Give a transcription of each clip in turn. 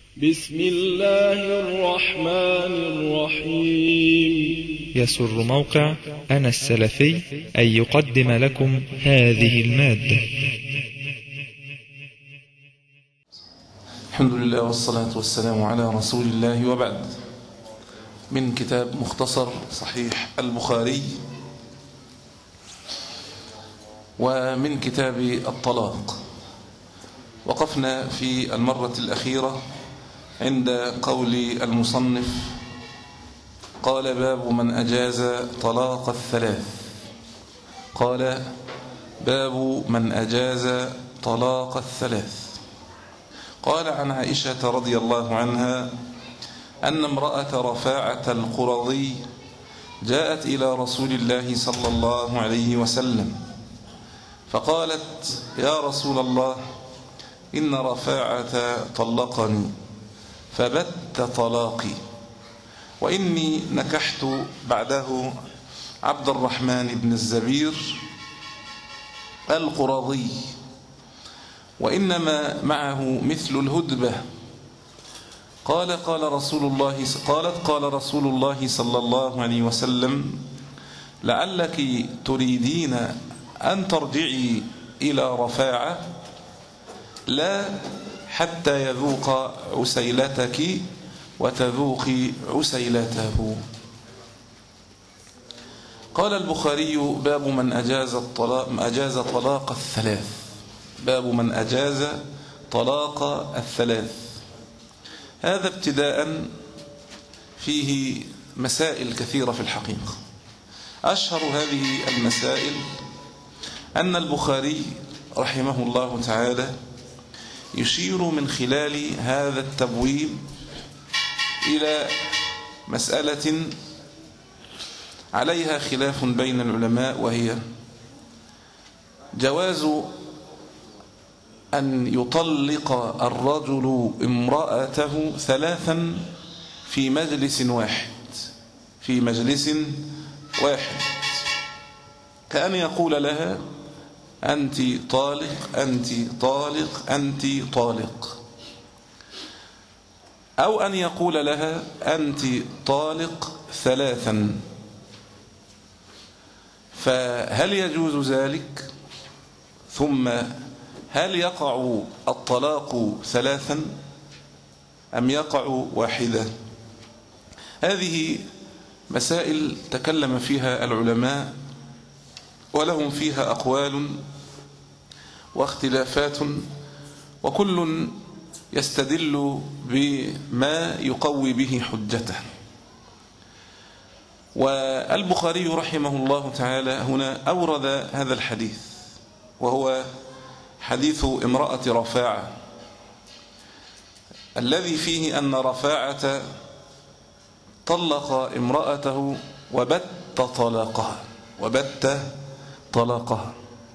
بسم الله الرحمن الرحيم. يسر موقع أنا السلفي أن يقدم لكم هذه المادة. الحمد لله والصلاة والسلام على رسول الله، وبعد. من كتاب مختصر صحيح البخاري، ومن كتاب الطلاق. وقفنا في المرة الأخيرة عند قول المصنف: قال باب من أجاز طلاق الثلاث. قال باب من أجاز طلاق الثلاث. قال عن عائشة رضي الله عنها أن امرأة رفاعة القرظي جاءت إلى رسول الله صلى الله عليه وسلم فقالت: يا رسول الله، إن رفاعة طلقني فبت طلاقي، وإني نكحت بعده عبد الرحمن بن الزبير القرظي، وإنما معه مثل الهدبة. قالت: قال رسول الله صلى الله عليه وسلم: لعلك تريدين أن ترجعي إلى رفاعة، لا حتى يذوق عسيلتك وتذوقي عسيلته. قال البخاري: باب من أجاز طلاق الثلاث. باب من أجاز طلاق الثلاث. هذا ابتداء فيه مسائل كثيرة في الحقيقة. أشهر هذه المسائل أن البخاري رحمه الله تعالى يشير من خلال هذا التبويب إلى مسألة عليها خلاف بين العلماء، وهي جواز أن يطلق الرجل امرأته ثلاثا في مجلس واحد، كأن يقول لها: أنت طالق، أنت طالق، أنت طالق، أو أن يقول لها: أنت طالق ثلاثا. فهل يجوز ذلك؟ ثم هل يقع الطلاق ثلاثا أم يقع واحدة؟ هذه مسائل تكلم فيها العلماء، ولهم فيها أقوال واختلافات، وكل يستدل بما يقوي به حجته. والبخاري رحمه الله تعالى هنا أورد هذا الحديث، وهو حديث امرأة رفاعة، الذي فيه أن رفاعة طلق امرأته وبت طلاقها.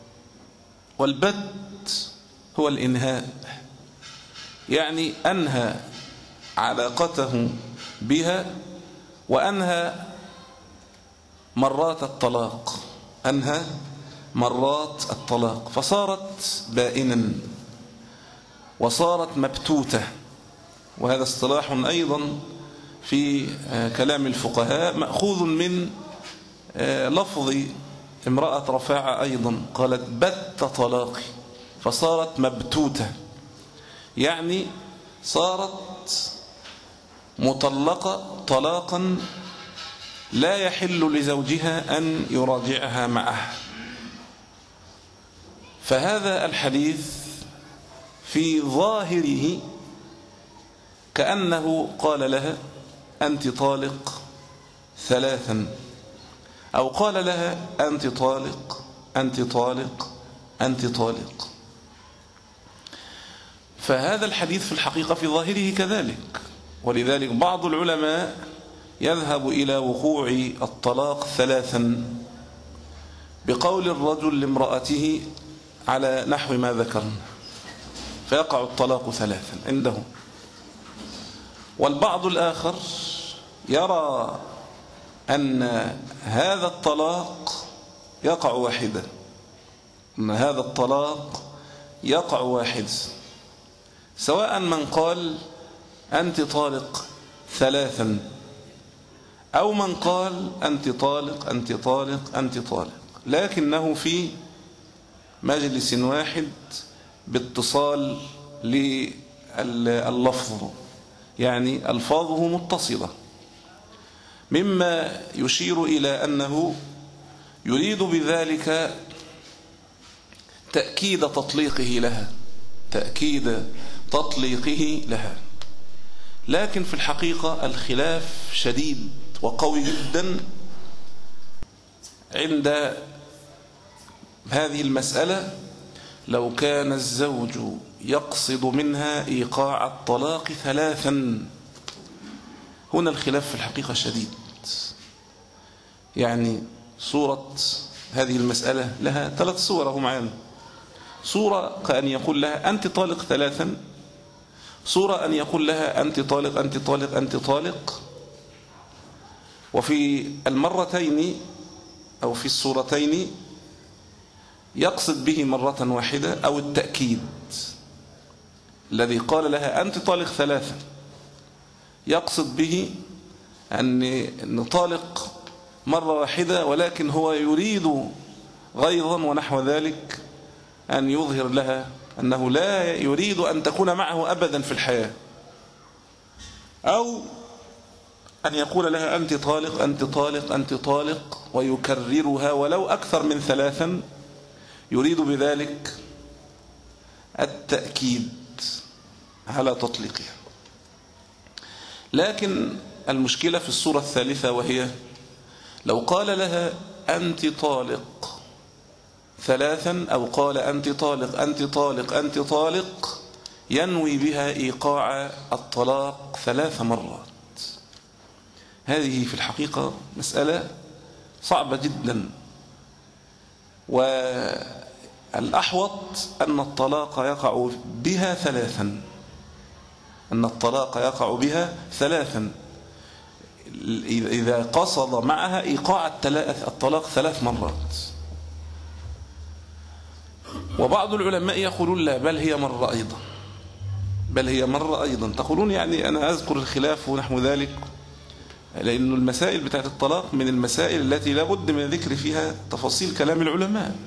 والبت هو الإنهاء، يعني أنهى علاقته بها وأنهى مرات الطلاق، فصارت بائنا وصارت مبتوتة. وهذا اصطلاح أيضا في كلام الفقهاء مأخوذ من لفظ امرأة رفاعة أيضا، قالت: بت طلاقي، فصارت مبتوتة، يعني صارت مطلقة طلاقا لا يحل لزوجها أن يراجعها معه. فهذا الحديث في ظاهره كأنه قال لها: أنت طالق ثلاثا، أو قال لها: أنت طالق، أنت طالق، أنت طالق. فهذا الحديث في الحقيقة في ظاهره كذلك، ولذلك بعض العلماء يذهب إلى وقوع الطلاق ثلاثا بقول الرجل لامرأته على نحو ما ذكرنا، فيقع الطلاق ثلاثا عنده. والبعض الآخر يرى أن هذا الطلاق يقع واحدا، أن هذا الطلاق يقع واحد، سواء من قال أنت طالق ثلاثا، أو من قال أنت طالق أنت طالق أنت طالق، لكنه في مجلس واحد باتصال لللفظ، يعني ألفاظه متصلة، مما يشير إلى أنه يريد بذلك تأكيد تطليقه لها، تأكيد تطليقه لها. لكن في الحقيقة الخلاف شديد وقوي جدا عند هذه المسألة. لو كان الزوج يقصد منها إيقاع الطلاق ثلاثا، هنا الخلاف في الحقيقة شديد. يعني صورة هذه المسألة لها ثلاث صور هم معانا. صورة كأن يقول لها أنت طالق ثلاثا، صورة أن يقول لها أنت طالق أنت طالق أنت طالق، وفي المرتين أو في الصورتين يقصد به مرة واحدة أو التأكيد. الذي قال لها أنت طالق ثلاثا يقصد به أن طالق مرة واحدة، ولكن هو يريد غيظا ونحو ذلك أن يظهر لها أنه لا يريد أن تكون معه أبدا في الحياة، أو أن يقول لها أنت طالق أنت طالق أنت طالق ويكررها ولو أكثر من ثلاثا، يريد بذلك التأكيد على تطليقها. لكن المشكلة في الصورة الثالثة، وهي لو قال لها أنت طالق ثلاثا، أو قال أنت طالق أنت طالق أنت طالق، ينوي بها إيقاع الطلاق 3 مرات. هذه في الحقيقة مسألة صعبة جدا، والأحوط أن الطلاق يقع بها 3، أن الطلاق يقع بها 3 إذا قصد معها إيقاع الطلاق 3 مرات. وبعض العلماء يقولون لا، بل هي مرة أيضا، بل هي مرة أيضا. تقولون يعني أنا أذكر الخلاف ونحو ذلك، لأن المسائل بتاعت الطلاق من المسائل التي لا بد من ذكر فيها تفاصيل كلام العلماء.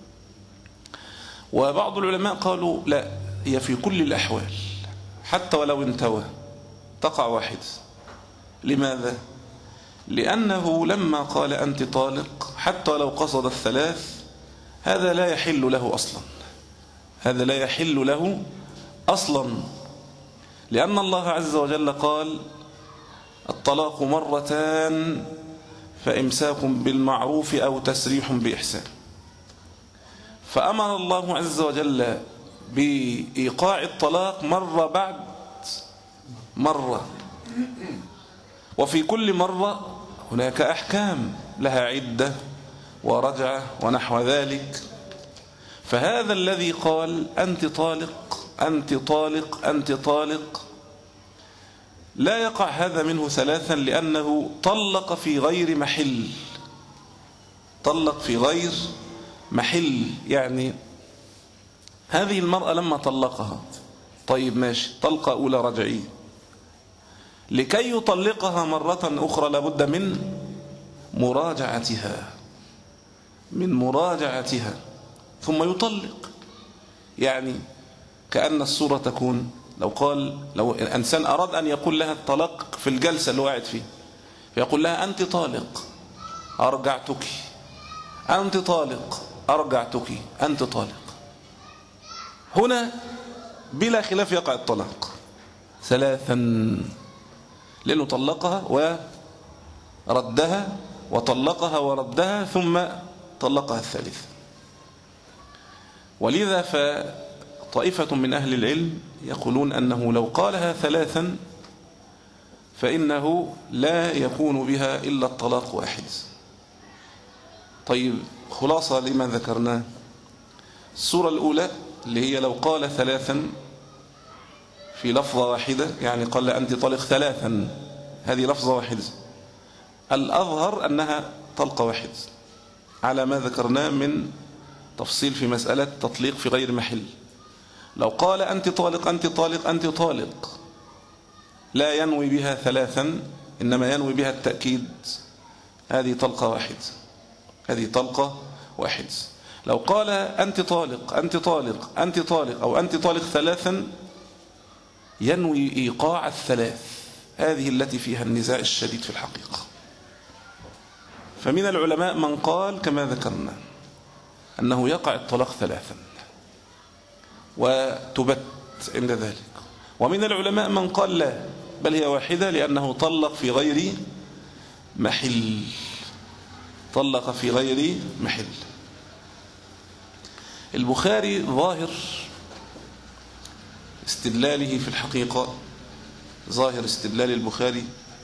وبعض العلماء قالوا لا، هي في كل الأحوال حتى ولو انتوى تقع واحد. لماذا؟ لأنه لما قال أنت طالق حتى ولو قصد 3، هذا لا يحل له أصلا، هذا لا يحل له أصلا، لأن الله عز وجل قال الطلاق 2 مرات فإمساك بالمعروف أو تسريح بإحسان. فأمر الله عز وجل بإيقاع الطلاق مرة بعد مرة، وفي كل مرة هناك أحكام لها عدة ورجعة ونحو ذلك. فهذا الذي قال أنت طالق أنت طالق أنت طالق لا يقع هذا منه 3، لأنه طلق في غير محل، طلق في غير محل. يعني هذه المرأة لما طلقها، طيب ماشي، طلقة أولى رجعية، لكي يطلقها مرة أخرى لابد من مراجعتها، من مراجعتها ثم يطلق. يعني كأن الصورة تكون لو إنسان أراد أن يقول لها الطلاق في الجلسة اللي قاعد فيه، فيقول لها أنت طالق أرجعتك، أنت طالق أرجعتك، أنت طالق. هنا بلا خلاف يقع الطلاق 3، لأنه طلقها وردها وطلقها وردها ثم طلقها 3. ولذا فطائفة من أهل العلم يقولون أنه لو قالها 3 فإنه لا يكون بها إلا الطلاق 1. طيب خلاصة لما ذكرناه، الصورة الأولى اللي هي لو قال 3 في لفظة واحدة، يعني قال أنت طالق 3، هذه لفظة واحدة، الأظهر أنها طلقة 1 على ما ذكرناه من تفصيل في مسألة تطليق في غير محل. لو قال أنت طالق أنت طالق أنت طالق، لا ينوي بها ثلاثا إنما ينوي بها التأكيد، هذه طلقة واحدة، هذه طلقة واحدة. لو قال أنت طالق أنت طالق أنت طالق أو أنت طالق ثلاثا ينوي إيقاع الثلاث، هذه التي فيها النزاع الشديد في الحقيقة. فمن العلماء من قال كما ذكرنا أنه يقع الطلاق ثلاثا وتبت عند ذلك، ومن العلماء من قال لا، بل هي واحدة لأنه طلق في غير محل، طلق في غير محل. البخاري ظاهر استدلاله في الحقيقة، ظاهر استدلال البخاري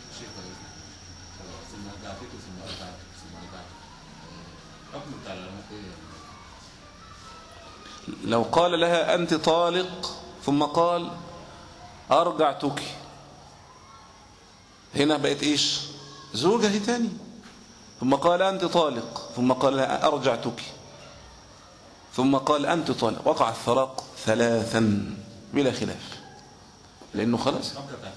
لو قال لها أنت طالق ثم قال أرجعتك، هنا بقت إيش؟ زوجة تاني. ثم قال أنت طالق ثم قال لها أرجعتك ثم قال أنت طالق، وقع الطلاق ثلاثا بلا خلاف، لأنه خلاص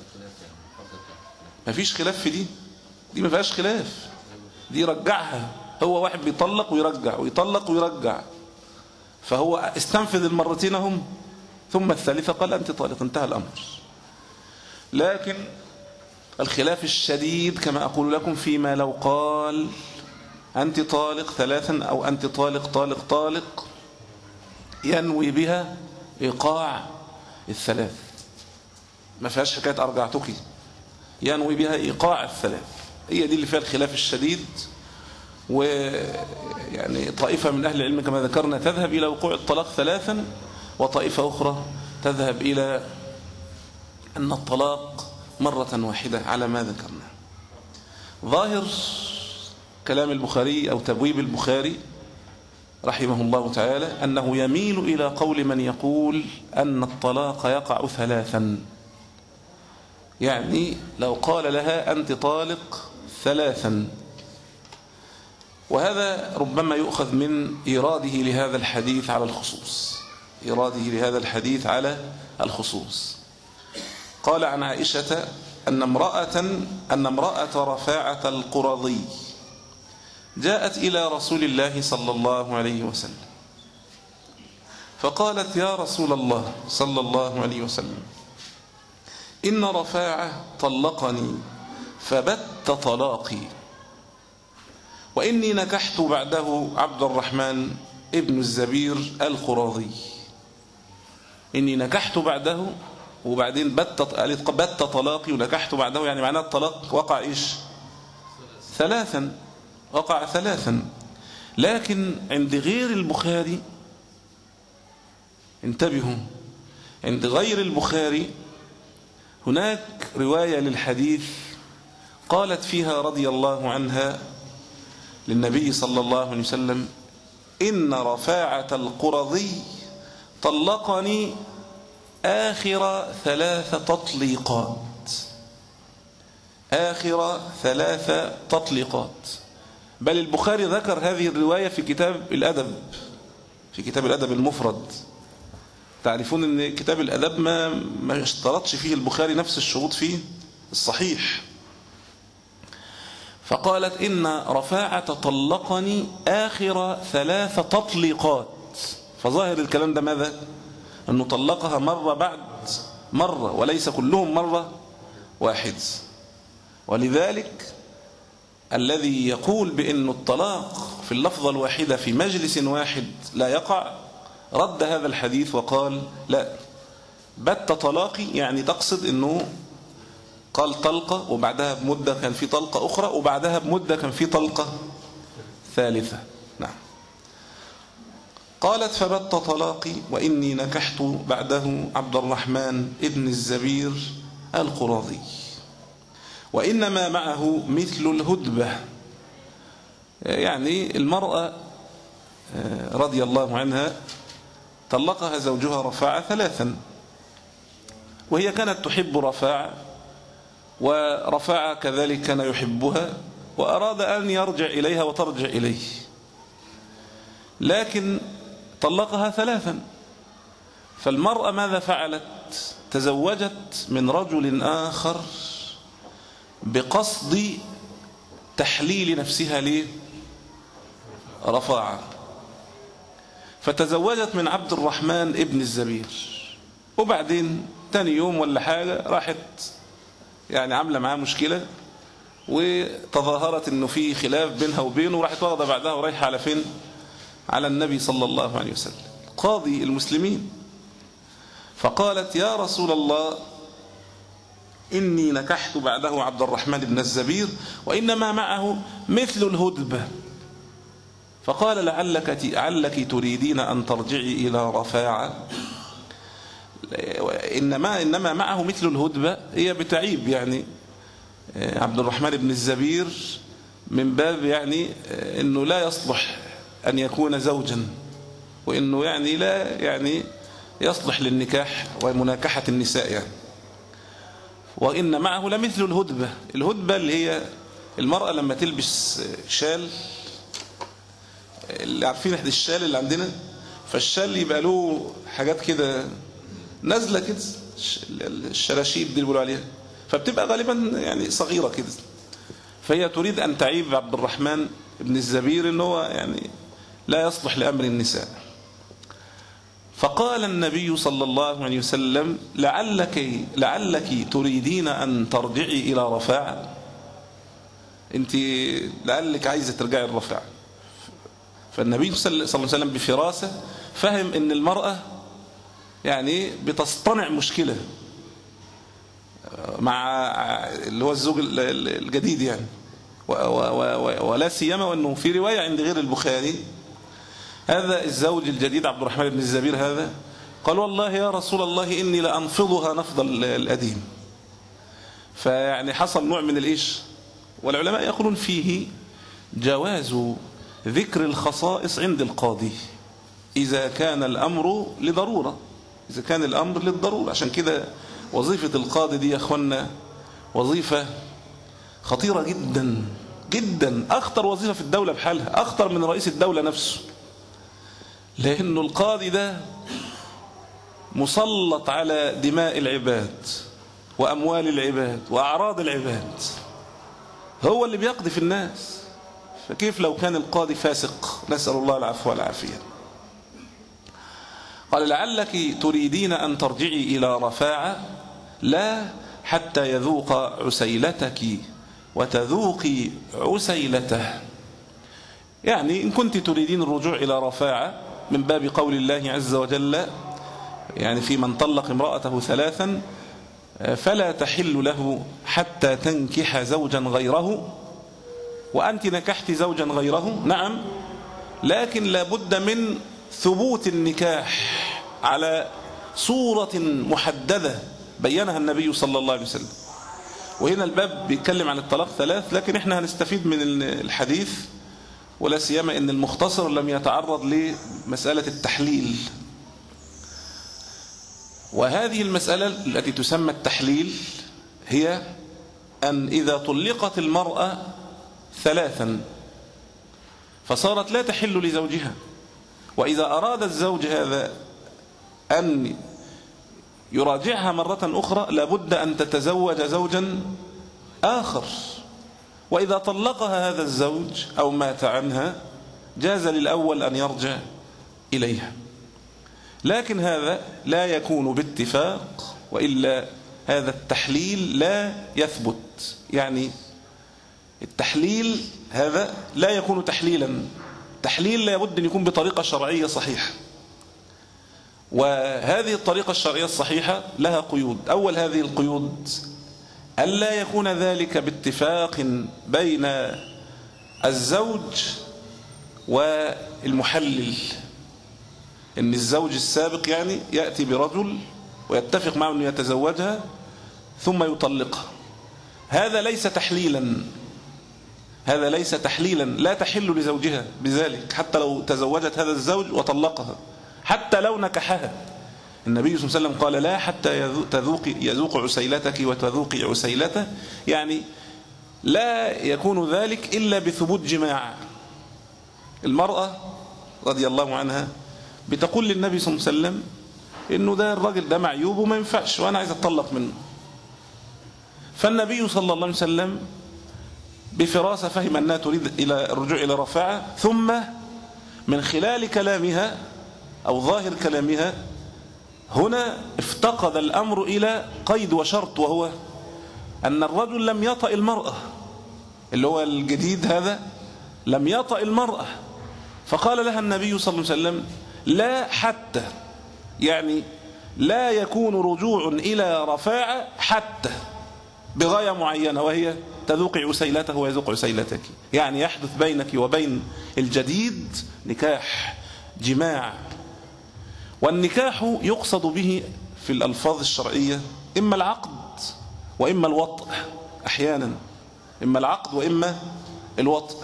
ما فيش خلاف في دي ما فيهاش خلاف، دي رجعها، هو واحد بيطلق ويرجع ويطلق ويرجع، فهو استنفذ المرتين هم، ثم الثالثة قال أنت طالق، انتهى الأمر. لكن الخلاف الشديد كما أقول لكم فيما لو قال أنت طالق ثلاثا أو أنت طالق طالق طالق ينوي بها إيقاع الثلاث، ما فيهاش حكاية أرجعتك، ينوي بها إيقاع الثلاث، هي دي اللي فيها الخلاف الشديد. ويعني طائفة من أهل العلم كما ذكرنا تذهب إلى وقوع الطلاق ثلاثا، وطائفة أخرى تذهب إلى أن الطلاق مرة واحدة على ما ذكرنا. ظاهر كلام البخاري أو تبويب البخاري رحمه الله تعالى أنه يميل إلى قول من يقول أن الطلاق يقع ثلاثا، يعني لو قال لها أنت طالق ثلاثا، وهذا ربما يؤخذ من إيراده لهذا الحديث على الخصوص، إيراده لهذا الحديث على الخصوص. قال عن عائشة أن امرأة رفاعة القرظي جاءت إلى رسول الله صلى الله عليه وسلم فقالت يا رسول الله صلى الله عليه وسلم إن رفاعة طلقني فبت طلاقي، وإني نكحت بعده عبد الرحمن ابن الزبير القرظي. إني نكحت بعده وبعدين بت طلاقي ونكحت بعده، يعني معناه الطلاق وقع إيش؟ ثلاثا، وقع ثلاثا. لكن عند غير البخاري، انتبهوا، عند غير البخاري هناك رواية للحديث قالت فيها رضي الله عنها للنبي صلى الله عليه وسلم إن رفاعة القرظي طلقني آخر 3 تطليقات، آخر 3 تطليقات. بل البخاري ذكر هذه الرواية في كتاب الأدب، في كتاب الأدب المفرد. تعرفون أن كتاب الأدب ما اشترطش فيه البخاري نفس الشروط فيه الصحيح. فقالت إن رفاعة طلقني آخر 3 تطليقات، فظاهر الكلام ده ماذا؟ أنه طلقها مرة بعد مرة وليس كلهم مرة واحد. ولذلك الذي يقول بأن الطلاق في اللفظة الواحدة في مجلس واحد لا يقع رد هذا الحديث وقال لا، بت طلاقي يعني تقصد أنه قال طلقة وبعدها بمدة كان في طلقة أخرى وبعدها بمدة كان في طلقة ثالثة. نعم. قالت فبت طلاقي وإني نكحت بعده عبد الرحمن ابن الزبير القرظي، وإنما معه مثل الهدبة، يعني المرأة رضي الله عنها طلقها زوجها رفاعة 3، وهي كانت تحب رفاعة ورفاعة كذلك كان يحبها، وأراد أن يرجع إليها وترجع إليه، لكن طلقها 3. فالمرأة ماذا فعلت؟ تزوجت من رجل آخر بقصد تحليل نفسها لرفاعة، فتزوجت من عبد الرحمن ابن الزبير، وبعدين تاني يوم ولا حاجة راحت يعني عاملة معاه مشكلة، وتظاهرت انه في خلاف بينها وبينه، وراحت واخده بعدها ورايحة على فين؟ على النبي صلى الله عليه وسلم قاضي المسلمين، فقالت يا رسول الله إني نكحت بعده عبد الرحمن بن الزبير وإنما معه مثل الهدبة، فقال لعلك تريدين أن ترجعي إلى رفاعة. إنما معه مثل الهدبة هي بتعيب يعني عبد الرحمن بن الزبير من باب يعني أنه لا يصلح أن يكون زوجا، وأنه يعني لا يعني يصلح للنكاح ومناكحة النساء يعني. وإن معه لمثل الهدبة، الهدبة اللي هي المرأة لما تلبس شال، اللي عارفين احد الشال اللي عندنا، فالشال يبقى له حاجات كده نازلة كده، الشراشيب دي اللي بيقولوا عليها، فبتبقى غالبا يعني صغيرة كده، فهي تريد أن تعيب عبد الرحمن بن الزبير إن هو يعني لا يصلح لأمر النساء. فقال النبي صلى الله عليه وسلم لعلك تريدين أن ترجعي إلى رفاعة، أنت لعلك عايزة ترجعي الرفاعة. فالنبي صلى الله عليه وسلم بفراسة فهم أن المرأة يعني بتصطنع مشكلة مع اللي هو الزوج الجديد يعني، ولا سيما وأنه في رواية عند غير البخاري هذا الزوج الجديد عبد الرحمن بن الزبير هذا قال والله يا رسول الله إني لأنفضها نفض الأديم. فيعني حصل نوع من الإيش، والعلماء يقولون فيه جواز ذكر الخصائص عند القاضي إذا كان الأمر لضرورة، إذا كان الأمر للضرورة. عشان كده وظيفة القاضي دي يا أخوانا وظيفة خطيرة جدا جدا، أخطر وظيفة في الدولة بحالها، أخطر من رئيس الدولة نفسه، لأنه القاضي ده مسلط على دماء العباد وأموال العباد وأعراض العباد، هو اللي بيقضي في الناس، فكيف لو كان القاضي فاسق؟ نسأل الله العفو والعافية. قال لعلك تريدين أن ترجعي إلى رفاعة لا حتى يذوق عسيلتك وتذوقي عسيلته، يعني إن كنت تريدين الرجوع إلى رفاعة من باب قول الله عز وجل يعني في من طلق امرأته ثلاثا فلا تحل له حتى تنكح زوجا غيره، وأنت نكحت زوجا غيره نعم، لكن لابد من ثبوت النكاح على صورة محددة بينها النبي صلى الله عليه وسلم. وهنا الباب بيتكلم عن الطلاق ثلاث، لكن احنا هنستفيد من الحديث ولا سيما ان المختصر لم يتعرض لمسألة التحليل، وهذه المسألة التي تسمى التحليل هي أن إذا طلقت المرأة ثلاثا فصارت لا تحل لزوجها، وإذا أراد الزوج هذا أن يراجعها مرة أخرى لابد أن تتزوج زوجا آخر، وإذا طلقها هذا الزوج أو مات عنها جاز للأول أن يرجع إليها، لكن هذا لا يكون باتفاق، وإلا هذا التحليل لا يثبت. يعني التحليل هذا لا يكون تحليلا، تحليل لا يبد أن يكون بطريقة شرعية صحيحة، وهذه الطريقة الشرعية الصحيحة لها قيود. أول هذه القيود ألا يكون ذلك باتفاق بين الزوج والمحلل، إن الزوج السابق يعني يأتي برجل ويتفق معه أن يتزوجها ثم يطلقها، هذا ليس تحليلا، هذا ليس تحليلا، لا تحل لزوجها بذلك حتى لو تزوجت هذا الزوج وطلقها، حتى لو نكحها. النبي صلى الله عليه وسلم قال لا حتى يذوق عسيلتك وتذوقي عسيلته، يعني لا يكون ذلك إلا بثبوت جماع. المرأة رضي الله عنها بتقول للنبي صلى الله عليه وسلم إنه ده الراجل ده معيوب وما ينفعش وأنا عايز أتطلق منه. فالنبي صلى الله عليه وسلم بفراسة فهم أنها تريد إلى الرجوع إلى رفاعة، ثم من خلال كلامها أو ظاهر كلامها هنا افتقد الأمر إلى قيد وشرط، وهو أن الرجل لم يطأ المرأة، اللي هو الجديد هذا لم يطأ المرأة. فقال لها النبي صلى الله عليه وسلم لا حتى، يعني لا يكون رجوع إلى رفاعة حتى بغاية معينة، وهي تذوقي عسيلته ويذوق عسيلتك، يعني يحدث بينك وبين الجديد نكاح جماع. والنكاح يقصد به في الألفاظ الشرعية إما العقد وإما الوطء، أحيانا إما العقد وإما الوطء.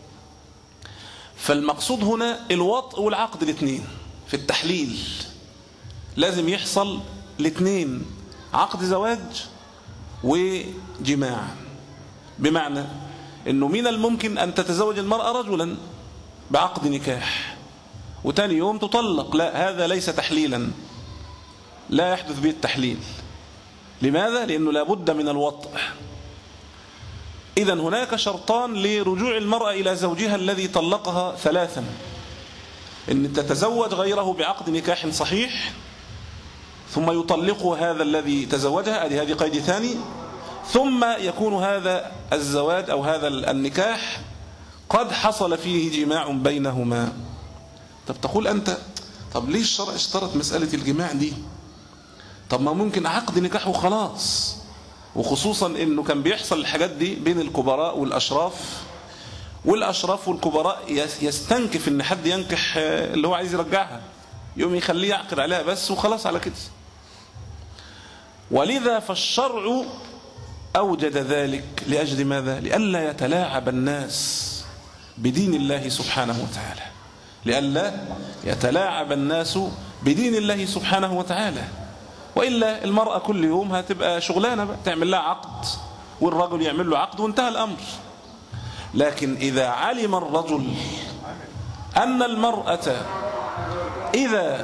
فالمقصود هنا الوطء والعقد الاثنين في التحليل، لازم يحصل الاثنين، عقد زواج وجماع. بمعنى أنه من الممكن أن تتزوج المرأة رجلا بعقد نكاح وتاني يوم تطلق، لا، هذا ليس تحليلا، لا يحدث به التحليل. لماذا؟ لأنه لابد من الوطء. إذن هناك شرطان لرجوع المرأة إلى زوجها الذي طلقها ثلاثا: أن تتزوج غيره بعقد نكاح صحيح ثم يطلقها هذا الذي تزوجها، هذه قيد ثاني، ثم يكون هذا الزواج أو هذا النكاح قد حصل فيه جماع بينهما. طب تقول أنت، طب ليش الشرع اشترط مسألة الجماع دي؟ طب ما ممكن عقد نكاح وخلاص، وخصوصا أنه كان بيحصل الحاجات دي بين الكبراء والأشراف، والأشراف والكبراء يستنكف أن حد ينكح اللي هو عايز يرجعها، يوم يخليه يعقد عليها بس وخلاص على كده. ولذا فالشرع أوجد ذلك لأجل ماذا؟ لئلا يتلاعب الناس بدين الله سبحانه وتعالى، لئلا يتلاعب الناس بدين الله سبحانه وتعالى. وإلا المرأة كل يوم هتبقى شغلانة بقى، تعمل لها عقد والرجل يعمل له عقد وانتهى الأمر. لكن إذا علم الرجل أن المرأة إذا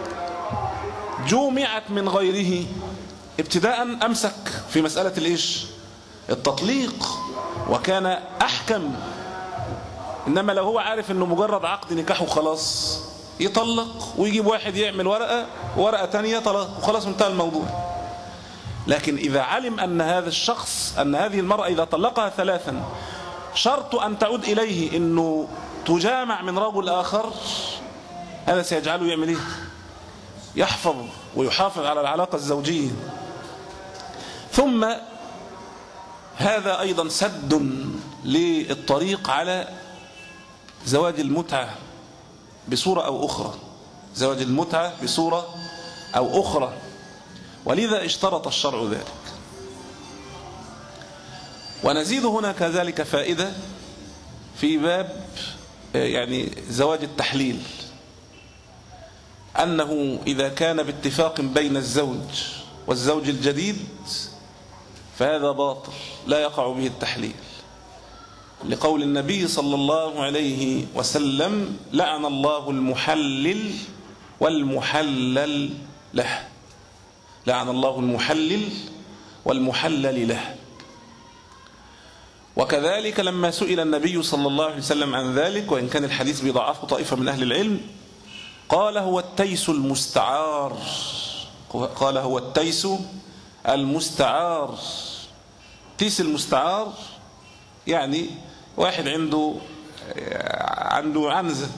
جومعت من غيره ابتداء أمسك في مسألة الإيش؟ التطليق، وكان أحكم. إنما لو هو عارف أنه مجرد عقد نكاح وخلاص يطلق ويجيب واحد يعمل ورقة تانية طلاق وخلاص انتهى الموضوع. لكن إذا علم أن هذا الشخص، أن هذه المرأة إذا طلقها ثلاثا شرط أن تعود إليه أنه تجامع من رجل آخر، هذا سيجعله يعمل إيه؟ يحفظ ويحافظ على العلاقة الزوجية. ثم هذا أيضا سد للطريق على زواج المتعة بصورة أو أخرى، زواج المتعة بصورة أو أخرى. ولذا اشترط الشرع ذلك. ونزيد هنا كذلك فائدة في باب يعني زواج التحليل، أنه إذا كان باتفاق بين الزوج والزوج الجديد فهذا باطل لا يقع به التحليل، لقول النبي صلى الله عليه وسلم لعن الله المحلل والمحلل له، لعن الله المحلل والمحلل له. وكذلك لما سئل النبي صلى الله عليه وسلم عن ذلك، وإن كان الحديث بضعفه طائفة من أهل العلم، قال هو التيس المستعار، قال هو التيس المستعار. تيس المستعار يعني واحد عنده عنزة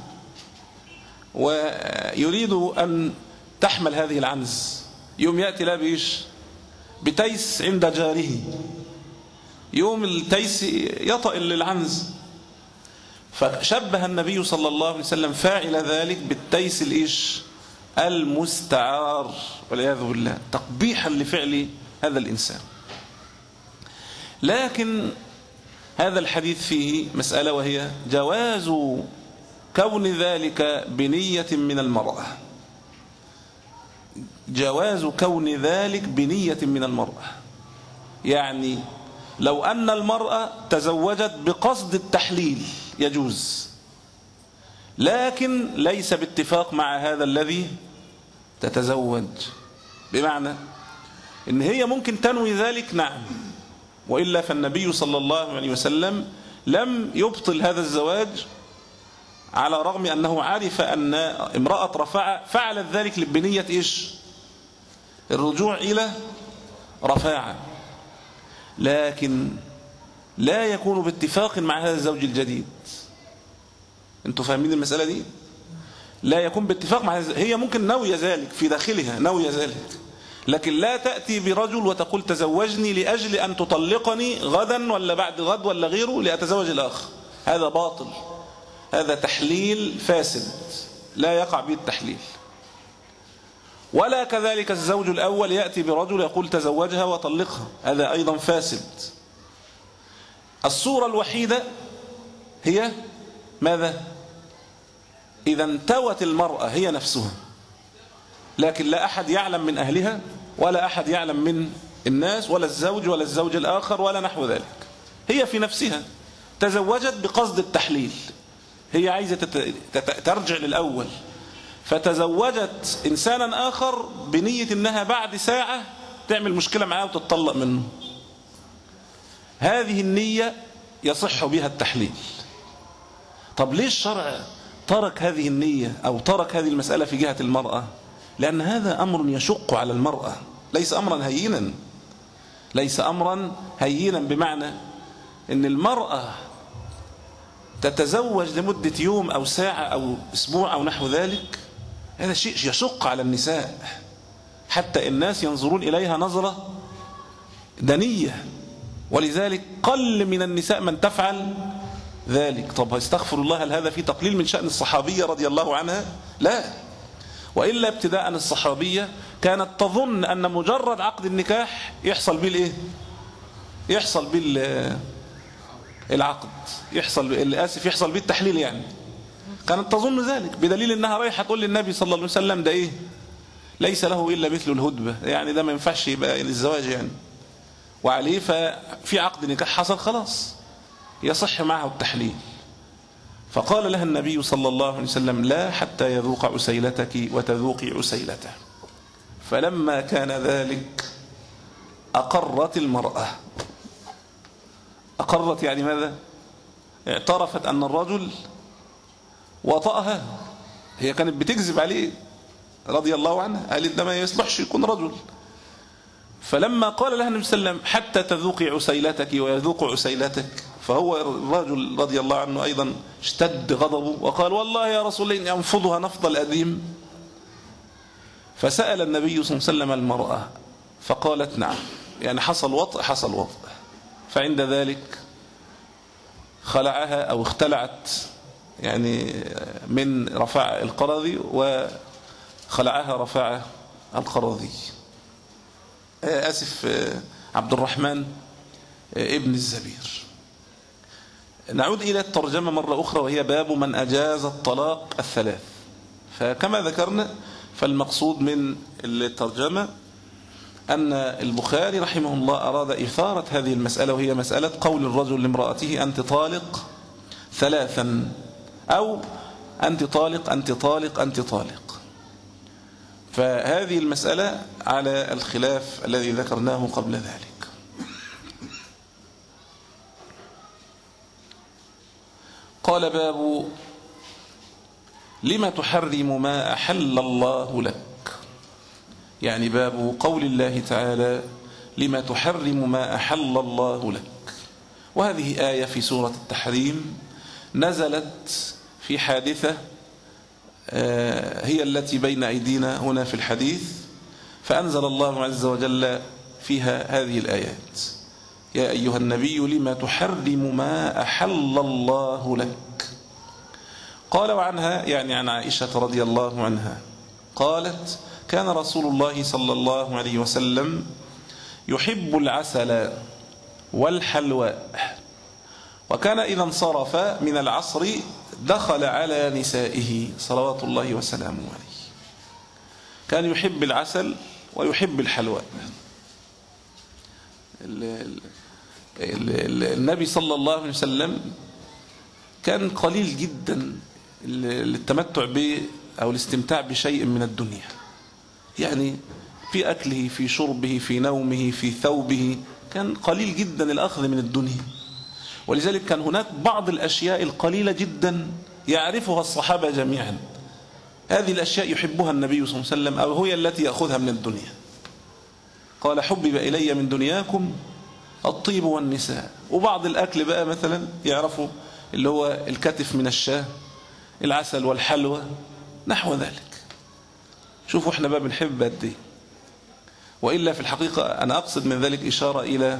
ويريد أن تحمل هذه العنز، يوم يأتي لا بإيش؟ بتيس عند جاره، يوم التيس يطأ العنز. فشبه النبي صلى الله عليه وسلم فاعل ذلك بالتيس الإيش؟ المستعار، والعياذ بالله، تقبيحا لفعل هذا الإنسان. لكن هذا الحديث فيه مسألة، وهي جواز كون ذلك بنية من المرأة، جواز كون ذلك بنية من المرأة. يعني لو أن المرأة تزوجت بقصد التحليل يجوز، لكن ليس باتفاق مع هذا الذي تتزوج، بمعنى إن هي ممكن تنوي ذلك، نعم، وإلا فالنبي صلى الله عليه وسلم لم يبطل هذا الزواج، على رغم أنه عرف أن امرأة رفاعة فعلت ذلك بنية إيش؟ الرجوع إلى رفاعة، لكن لا يكون باتفاق مع هذا الزوج الجديد. أنتوا فاهمين المسألة دي؟ لا يكون باتفاق مع هذا. هي ممكن ناوية ذلك في داخلها، ناوية ذلك، لكن لا تأتي برجل وتقول تزوجني لأجل أن تطلقني غدا ولا بعد غد ولا غيره لأتزوج الآخر. هذا باطل، هذا تحليل فاسد لا يقع به التحليل. ولا كذلك الزوج الأول يأتي برجل يقول تزوجها وطلقها، هذا أيضا فاسد. الصورة الوحيدة هي ماذا؟ إذا انتوت المرأة هي نفسها، لكن لا أحد يعلم من أهلها ولا أحد يعلم من الناس ولا الزوج ولا الزوج الآخر ولا نحو ذلك، هي في نفسها تزوجت بقصد التحليل، هي عايزة ترجع للأول، فتزوجت إنسانا آخر بنية أنها بعد ساعة تعمل مشكلة معاه وتتطلق منه. هذه النية يصح بها التحليل. طب ليه الشرع ترك هذه النية أو ترك هذه المسألة في جهة المرأة؟ لأن هذا أمر يشق على المرأة، ليس أمرا هينا، ليس أمرا هينا، بمعنى أن المرأة تتزوج لمدة يوم أو ساعة أو أسبوع أو نحو ذلك، هذا شيء يشق على النساء، حتى الناس ينظرون إليها نظرة دنية، ولذلك قل من النساء من تفعل ذلك. طب استغفر الله، هل هذا في تقليل من شأن الصحابية رضي الله عنها؟ لا، وإلا ابتداء الصحابية كانت تظن أن مجرد عقد النكاح يحصل به الإيه؟ يحصل به العقد، يحصل به التحليل، يعني كانت تظن ذلك، بدليل أنها رايحة تقول للنبي صلى الله عليه وسلم ده إيه؟ ليس له إلا مثل الهدبة، يعني ده ما ينفعش يبقى الزواج يعني، وعليه ففي عقد نكاح حصل خلاص يصح معه التحليل. فقال لها النبي صلى الله عليه وسلم لا حتى يذوق عسيلتك وتذوقي عسيلته. فلما كان ذلك أقرت المرأة. أقرت يعني ماذا؟ اعترفت أن الرجل وطأها، هي كانت بتكذب عليه رضي الله عنها، قالت ده ما يصلحش يكون رجل. فلما قال لها النبي صلى الله عليه وسلم حتى تذوقي عسيلتك ويذوق عسيلتك، فهو الرجل رضي الله عنه أيضا اشتد غضبه وقال والله يا رسول الله إني أنفضها نفض الأديم. فسأل النبي صلى الله عليه وسلم المرأة فقالت نعم، يعني حصل وطء، حصل وطء. فعند ذلك خلعها أو اختلعت يعني من رفاعة القرظي وخلعها رفاعة القرظي، عبد الرحمن ابن الزبير. نعود إلى الترجمة مرة أخرى، وهي باب من أجاز الطلاق الثلاث. فكما ذكرنا فالمقصود من الترجمة أن البخاري رحمه الله أراد إثارة هذه المسألة، وهي مسألة قول الرجل لامرأته أنت طالق ثلاثا، أو أنت طالق أنت طالق أنت طالق. فهذه المسألة على الخلاف الذي ذكرناه قبل ذلك. قال باب لما تحرم ما أحل الله لك، يعني باب قول الله تعالى لما تحرم ما أحل الله لك. وهذه آية في سورة التحريم نزلت في حادثة هي التي بين أيدينا هنا في الحديث، فأنزل الله عز وجل فيها هذه الآيات يا أيها النبي لما تحرم ما أحل الله لك. قال وعنها يعني عن عائشة رضي الله عنها قالت كان رسول الله صلى الله عليه وسلم يحب العسل والحلواء، وكان إذا انصرف من العصر دخل على نسائه صلوات الله وسلامه عليه. كان يحب العسل ويحب الحلواء. النبي صلى الله عليه وسلم كان قليل جدا التمتع به أو الاستمتاع بشيء من الدنيا، يعني في أكله، في شربه، في نومه، في ثوبه، كان قليل جدا الأخذ من الدنيا. ولذلك كان هناك بعض الأشياء القليلة جدا يعرفها الصحابة جميعا، هذه الأشياء يحبها النبي صلى الله عليه وسلم أو هي التي يأخذها من الدنيا. قال حبب إلي من دنياكم الطيب والنساء. وبعض الأكل بقى مثلا يعرفوا اللي هو الكتف من الشاه، العسل والحلوى، نحو ذلك. شوفوا احنا بقى بنحب قد ايه. وإلا في الحقيقة أنا أقصد من ذلك إشارة إلى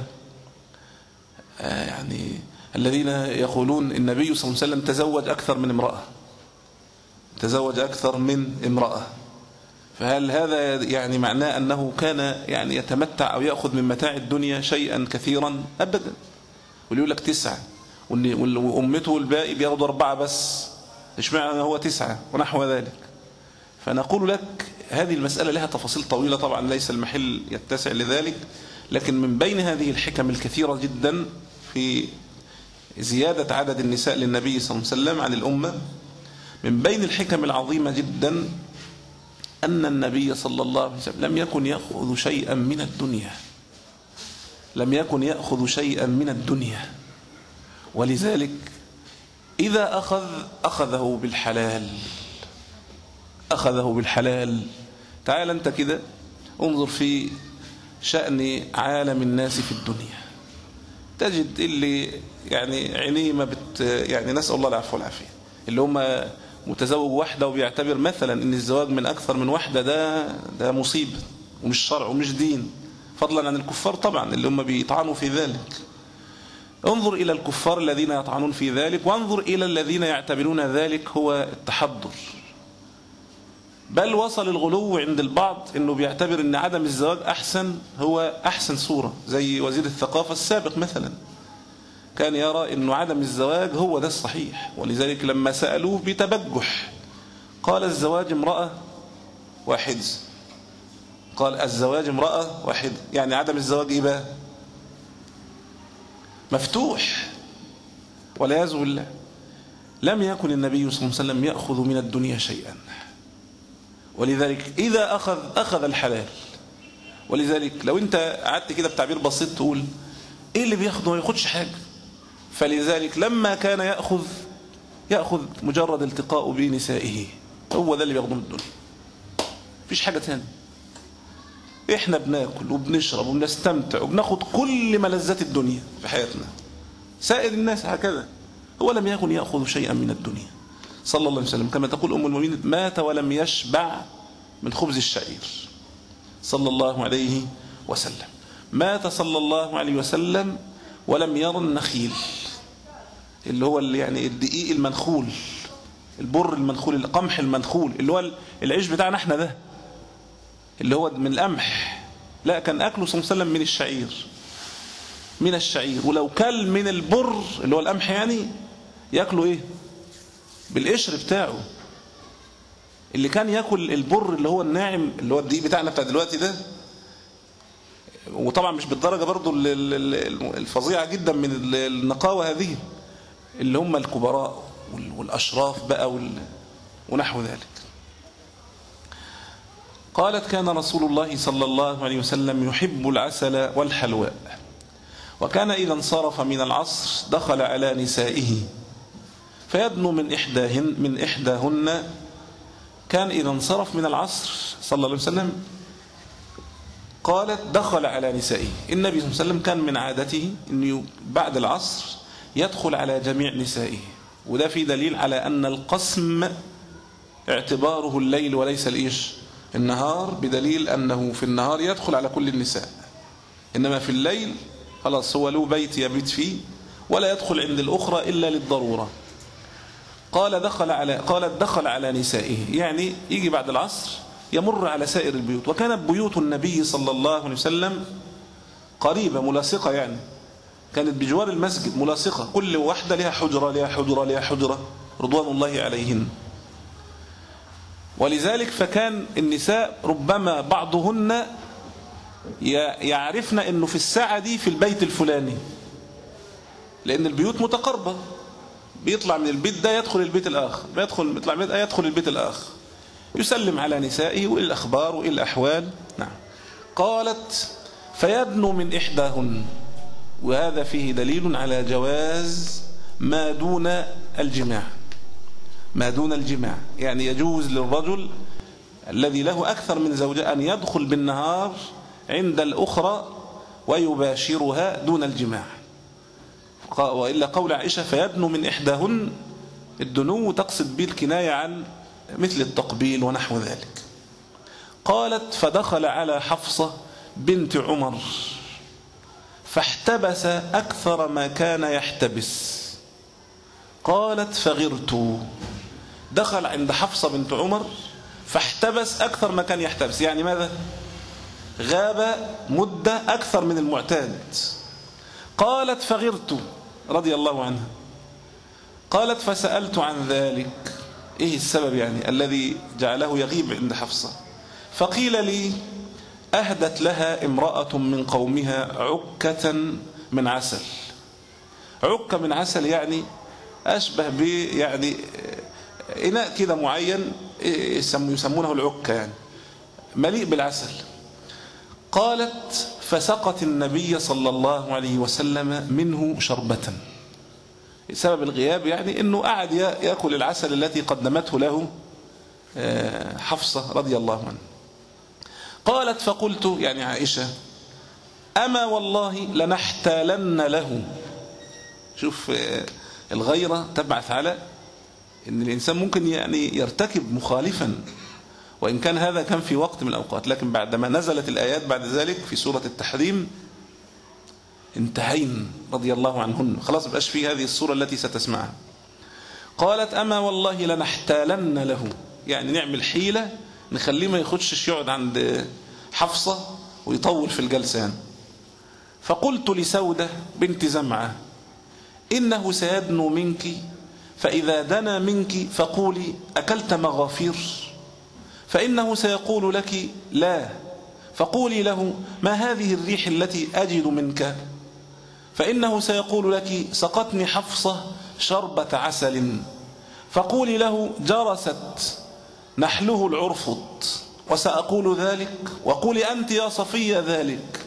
يعني الذين يقولون النبي صلى الله عليه وسلم تزوج أكثر من امرأة، تزوج أكثر من امرأة، فهل هذا يعني معناه أنه كان يعني يتمتع أو يأخذ من متاع الدنيا شيئا كثيرا؟ أبدا. واللي يقول لك 9 وأمته الباقي بياخدوا 4 بس، اشمعنى هو 9 ونحو ذلك. فنقول لك هذه المسألة لها تفاصيل طويلة طبعا، ليس المحل يتسع لذلك، لكن من بين هذه الحكم الكثيرة جدا في زيادة عدد النساء للنبي صلى الله عليه وسلم عن الأمة، من بين الحكم العظيمة جدا أن النبي صلى الله عليه وسلم لم يكن يأخذ شيئا من الدنيا، لم يكن يأخذ شيئا من الدنيا. ولذلك إذا أخذه بالحلال، أخذه بالحلال. تعال أنت كده انظر في شأن عالم الناس في الدنيا، تجد اللي يعني عينيه ما يعني نسأل الله العفو والعافية، اللي هم متزوج واحدة وبيعتبر مثلا ان الزواج من أكثر من واحدة ده مصيبة ومش شرع ومش دين، فضلا عن الكفار طبعا اللي هم بيطعنوا في ذلك. انظر إلى الكفار الذين يطعنون في ذلك، وانظر إلى الذين يعتبرون ذلك هو التحضر. بل وصل الغلو عند البعض انه بيعتبر ان عدم الزواج احسن، هو احسن صورة، زي وزير الثقافة السابق مثلا كان يرى انه عدم الزواج هو ده الصحيح. ولذلك لما سألوه بتبجح قال الزواج امرأة واحدة، قال الزواج امرأة واحدة، يعني عدم الزواج ايه بقى؟ مفتوح. والعياذ بالله. لم يكن النبي صلى الله عليه وسلم يأخذ من الدنيا شيئا، ولذلك إذا أخذ الحلال. ولذلك لو أنت قعدت كده بتعبير بسيط تقول إيه اللي بياخده؟ ما ياخدش حاجة. فلذلك لما كان يأخذ مجرد التقاء بنسائه، هو ده اللي بياخده من الدنيا، مفيش حاجة تانية. إحنا بناكل وبنشرب وبنستمتع وبناخد كل ملذات الدنيا في حياتنا، سائر الناس هكذا. هو لم يكن يأخذ شيئا من الدنيا صلى الله عليه وسلم، كما تقول أم المؤمنين مات ولم يشبع من خبز الشعير صلى الله عليه وسلم. مات صلى الله عليه وسلم ولم يرى النخيل، اللي هو يعني الدقيق المنخول، البر المنخول، القمح المنخول، اللي هو العيش بتاعنا احنا ده اللي هو من القمح. لا، كان أكله صلى الله عليه وسلم من الشعير، من الشعير. ولو كل من البر اللي هو القمح يعني يأكله ايه؟ بالقشر بتاعه. اللي كان يأكل البر اللي هو الناعم اللي هو الدقيق بتاعنا بتاع دلوقتي ده، وطبعا مش بالدرجة برضو الفظيعة جدا من النقاوة هذه، اللي هم الكبراء والأشراف بقى ونحو ذلك. قالت كان رسول الله صلى الله عليه وسلم يحب العسل والحلواء، وكان إذا انصرف من العصر دخل على نسائه فيدنو من إحداهن. كان إذا انصرف من العصر صلى الله عليه وسلم، قالت دخل على نسائه. النبي صلى الله عليه وسلم كان من عادته أنه بعد العصر يدخل على جميع نسائه، وده في دليل على أن القسم اعتباره الليل وليس النهار، بدليل أنه في النهار يدخل على كل النساء، إنما في الليل خلاص هو له بيت يبيت فيه ولا يدخل عند الأخرى إلا للضرورة. قالت دخل على نسائه، يعني يجي بعد العصر يمر على سائر البيوت. وكانت بيوت النبي صلى الله عليه وسلم قريبة ملاصقة، يعني كانت بجوار المسجد ملاصقة، كل واحدة لها حجرة رضوان الله عليهن. ولذلك فكان النساء ربما بعضهن يعرفن أنه في الساعة دي في البيت الفلاني، لأن البيوت متقربة، بيطلع من البيت ده يدخل البيت الآخر، يطلع البيت الآخر. يسلم على نسائه وإلى الأخبار وإلى الأحوال. نعم. قالت فيدنو من إحداهن، وهذا فيه دليل على جواز ما دون الجماع. ما دون الجماع يعني يجوز للرجل الذي له أكثر من زوجة أن يدخل بالنهار عند الأخرى ويباشرها دون الجماع. وإلا قول عائشة فيدنو من إحداهن، الدنو تقصد به الكناية عن مثل التقبيل ونحو ذلك. قالت فدخل على حفصة بنت عمر فاحتبس أكثر ما كان يحتبس. قالت فغرت، دخل عند حفصة بنت عمر فاحتبس أكثر ما كان يحتبس، يعني ماذا؟ غاب مدة أكثر من المعتاد. قالت فغرت رضي الله عنها. قالت فسألت عن ذلك، إيه السبب يعني الذي جعله يغيب عند حفصة؟ فقيل لي أهدت لها امرأة من قومها عكة من عسل. عكة من عسل يعني أشبه ب يعني إناء كده معين يسمونه العكة، يعني مليء بالعسل. قالت فسقت النبي صلى الله عليه وسلم منه شربة. سبب الغياب يعني أنه قعد يأكل العسل التي قدمته له حفصة رضي الله عنها. قالت فقلت يعني عائشة أما والله لنحتالن له. شوف الغيرة تبعث على أن الإنسان ممكن يعني يرتكب مخالفا، وإن كان هذا كان في وقت من الأوقات، لكن بعدما نزلت الآيات بعد ذلك في سورة التحريم انتهين رضي الله عنهن، خلاص مبقاش في هذه السورة التي ستسمعها. قالت أما والله لنحتالن له، يعني نعمل حيلة نخليه ما يخدش يقعد عند حفصة ويطول في الجلسة يعني. فقلت لسودة بنت زمعة إنه سيدنو منك، فإذا دنا منك فقولي أكلت مغافير، فإنه سيقول لك لا، فقولي له ما هذه الريح التي أجد منك، فإنه سيقول لك سقتني حفصة شربة عسل، فقولي له جرست نحله العرفط، وسأقول ذلك، وقولي أنت يا صفية ذلك.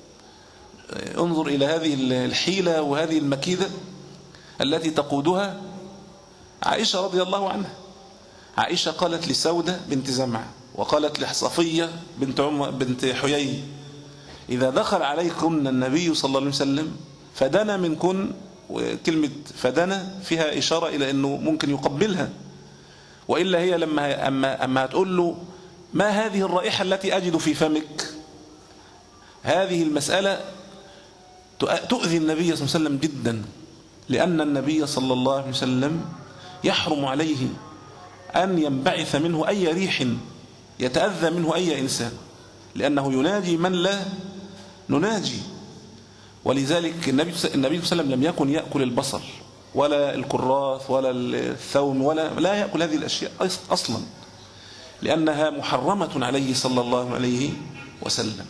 انظر إلى هذه الحيلة وهذه المكيدة التي تقودها عائشة رضي الله عنها. عائشة قالت لسودة بنت زمعة وقالت لصفية بنت حيي إذا دخل عليكن النبي صلى الله عليه وسلم فدنا منكن، وكلمة فدنا فيها إشارة إلى أنه ممكن يقبلها، وإلا هي لما أما هتقول له ما هذه الرائحة التي أجد في فمك، هذه المسألة تؤذي النبي صلى الله عليه وسلم جدا، لأن النبي صلى الله عليه وسلم يحرم عليه أن ينبعث منه أي ريح يتأذى منه أي إنسان، لأنه يناجي من لا نناجي. ولذلك النبي صلى الله عليه وسلم لم يكن يأكل البصل ولا الكراث ولا الثوم لا يأكل هذه الأشياء أصلا، لأنها محرمة عليه صلى الله عليه وسلم.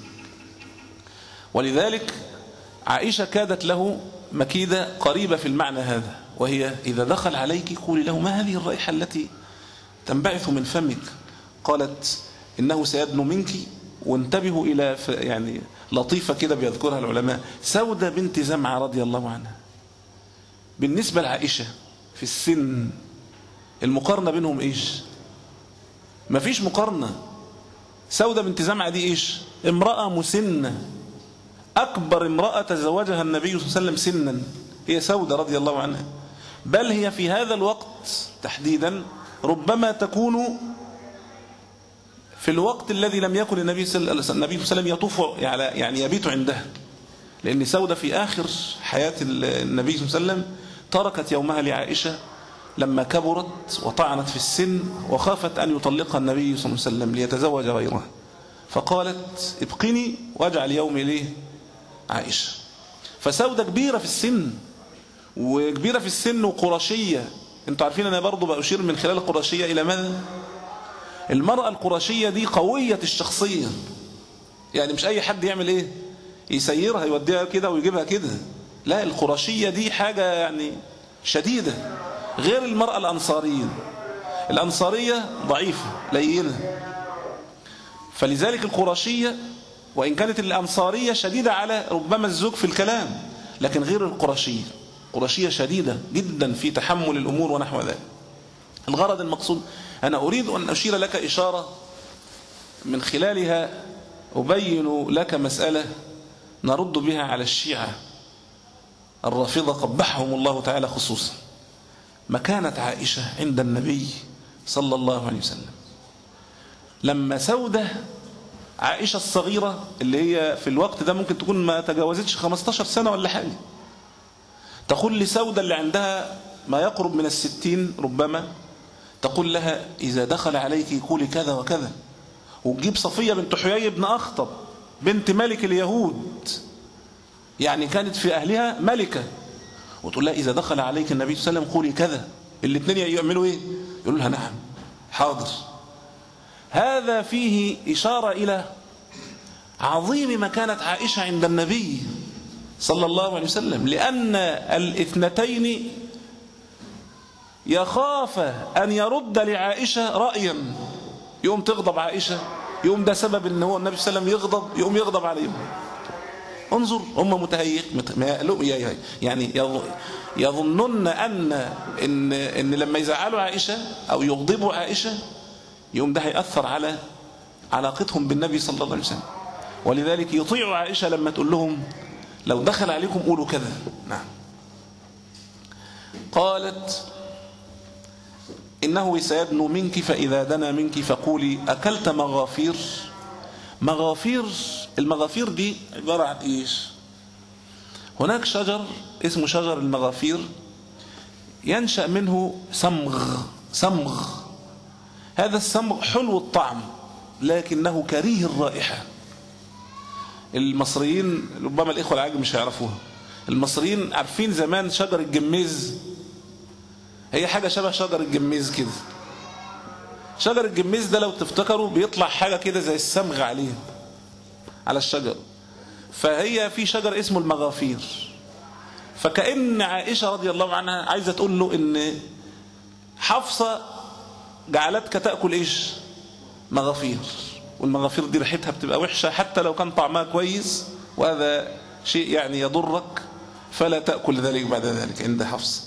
ولذلك عائشة كادت له مكيدة قريبة في المعنى هذا، وهي إذا دخل عليك قولي له ما هذه الرائحة التي تنبعث من فمك. قالت إنه سيدنو منك. وانتبهوا إلى يعني لطيفة كده بيذكرها العلماء، سودة بنت زمعة رضي الله عنها بالنسبة لعائشة في السن المقارنة بينهم إيش؟ ما فيش مقارنة. سودة بنت زمعة دي إيش؟ امرأة مسنة، أكبر امرأة تزوجها النبي صلى الله عليه وسلم سنا هي سودة رضي الله عنها، بل هي في هذا الوقت تحديدا ربما تكون في الوقت الذي لم يكن النبي صلى الله عليه وسلم يطوف يعني يبيت عندها، لأن سودة في آخر حياة النبي صلى الله عليه وسلم تركت يومها لعائشة لما كبرت وطعنت في السن وخافت أن يطلقها النبي صلى الله عليه وسلم ليتزوج غيرها، فقالت ابقني واجعل يومي ليه عائشة. فسودة كبيرة في السن، وكبيرة في السن وقرشية. انتوا عارفين أنا برضو بأشير من خلال القرشية إلى ماذا؟ المرأة القرشية دي قوية الشخصية، يعني مش أي حد يعمل إيه يسيرها يوديها كده ويجيبها كده، لا، القرشية دي حاجة يعني شديدة، غير المرأة الأنصارية. الأنصارية ضعيفة لينة، فلذلك القرشية وإن كانت الأنصارية شديدة على ربما الزوج في الكلام، لكن غير القرشية. القرشية شديدة جدا في تحمل الأمور ونحو ذلك. الغرض المقصود، أنا أريد أن أشير لك إشارة من خلالها أبين لك مسألة نرد بها على الشيعة الرافضة قبحهم الله تعالى خصوصا. مكانة عائشة عند النبي صلى الله عليه وسلم. لما سودة عائشة الصغيرة اللي هي في الوقت ده ممكن تكون ما تجاوزتش 15 سنة ولا حاجة، تقول لسودة اللي عندها ما يقرب من 60 ربما، تقول لها إذا دخل عليك قولي كذا وكذا. وتجيب صفية بنت حيي بن أخطب بنت ملك اليهود، يعني كانت في أهلها ملكة، وتقول لها إذا دخل عليك النبي صلى الله عليه وسلم قولي كذا. الاثنين يعملوا إيه؟ يقولوا لها نعم حاضر. هذا فيه إشارة إلى عظيم مكانة عائشة عند النبي صلى الله عليه وسلم، لأن الاثنتين يخاف أن يرد لعائشة رأيا يوم تغضب عائشة، يوم ده سبب أن هو النبي صلى الله عليه وسلم يغضب، يوم يغضب عليهم. انظر، هم يعني يظنون أن لما يزعلوا عائشة أو يغضبوا عائشة يوم ده هيأثر على علاقتهم بالنبي صلى الله عليه وسلم، ولذلك يطيعوا عائشة لما تقول لهم لو دخل عليكم قولوا كذا. نعم. قالت إنه سيدنو منك فإذا دنا منك فقولي أكلت مغافير. مغافير، المغافير دي عبارة عن إيش؟ هناك شجر اسمه شجر المغافير ينشأ منه صمغ. هذا الصمغ حلو الطعم لكنه كريه الرائحة. المصريين ربما الإخوة العاجم مش هيعرفوها. المصريين عارفين زمان شجر الجميز، هي حاجة شبه شجر الجميز كده. شجر الجميز ده لو تفتكروا بيطلع حاجة كده زي الصمغ عليه على الشجر، فهي في شجر اسمه المغافير. فكأن عائشة رضي الله عنها عايزة تقول له إن حفصة جعلتك تأكل إيش؟ مغافير، والمغافير دي ريحتها بتبقى وحشة حتى لو كان طعمها كويس، وهذا شيء يعني يضرك، فلا تأكل ذلك بعد ذلك عند حفصة.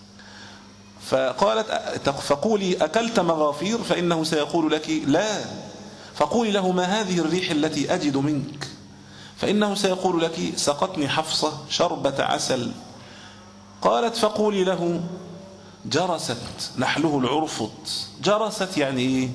فقالت فقولي أكلت مغافير فإنه سيقول لك لا، فقولي له ما هذه الريح التي أجد منك، فإنه سيقول لك سقتني حفصة شربة عسل. قالت فقولي له جرست نحله العرفط. جرست يعني إيه؟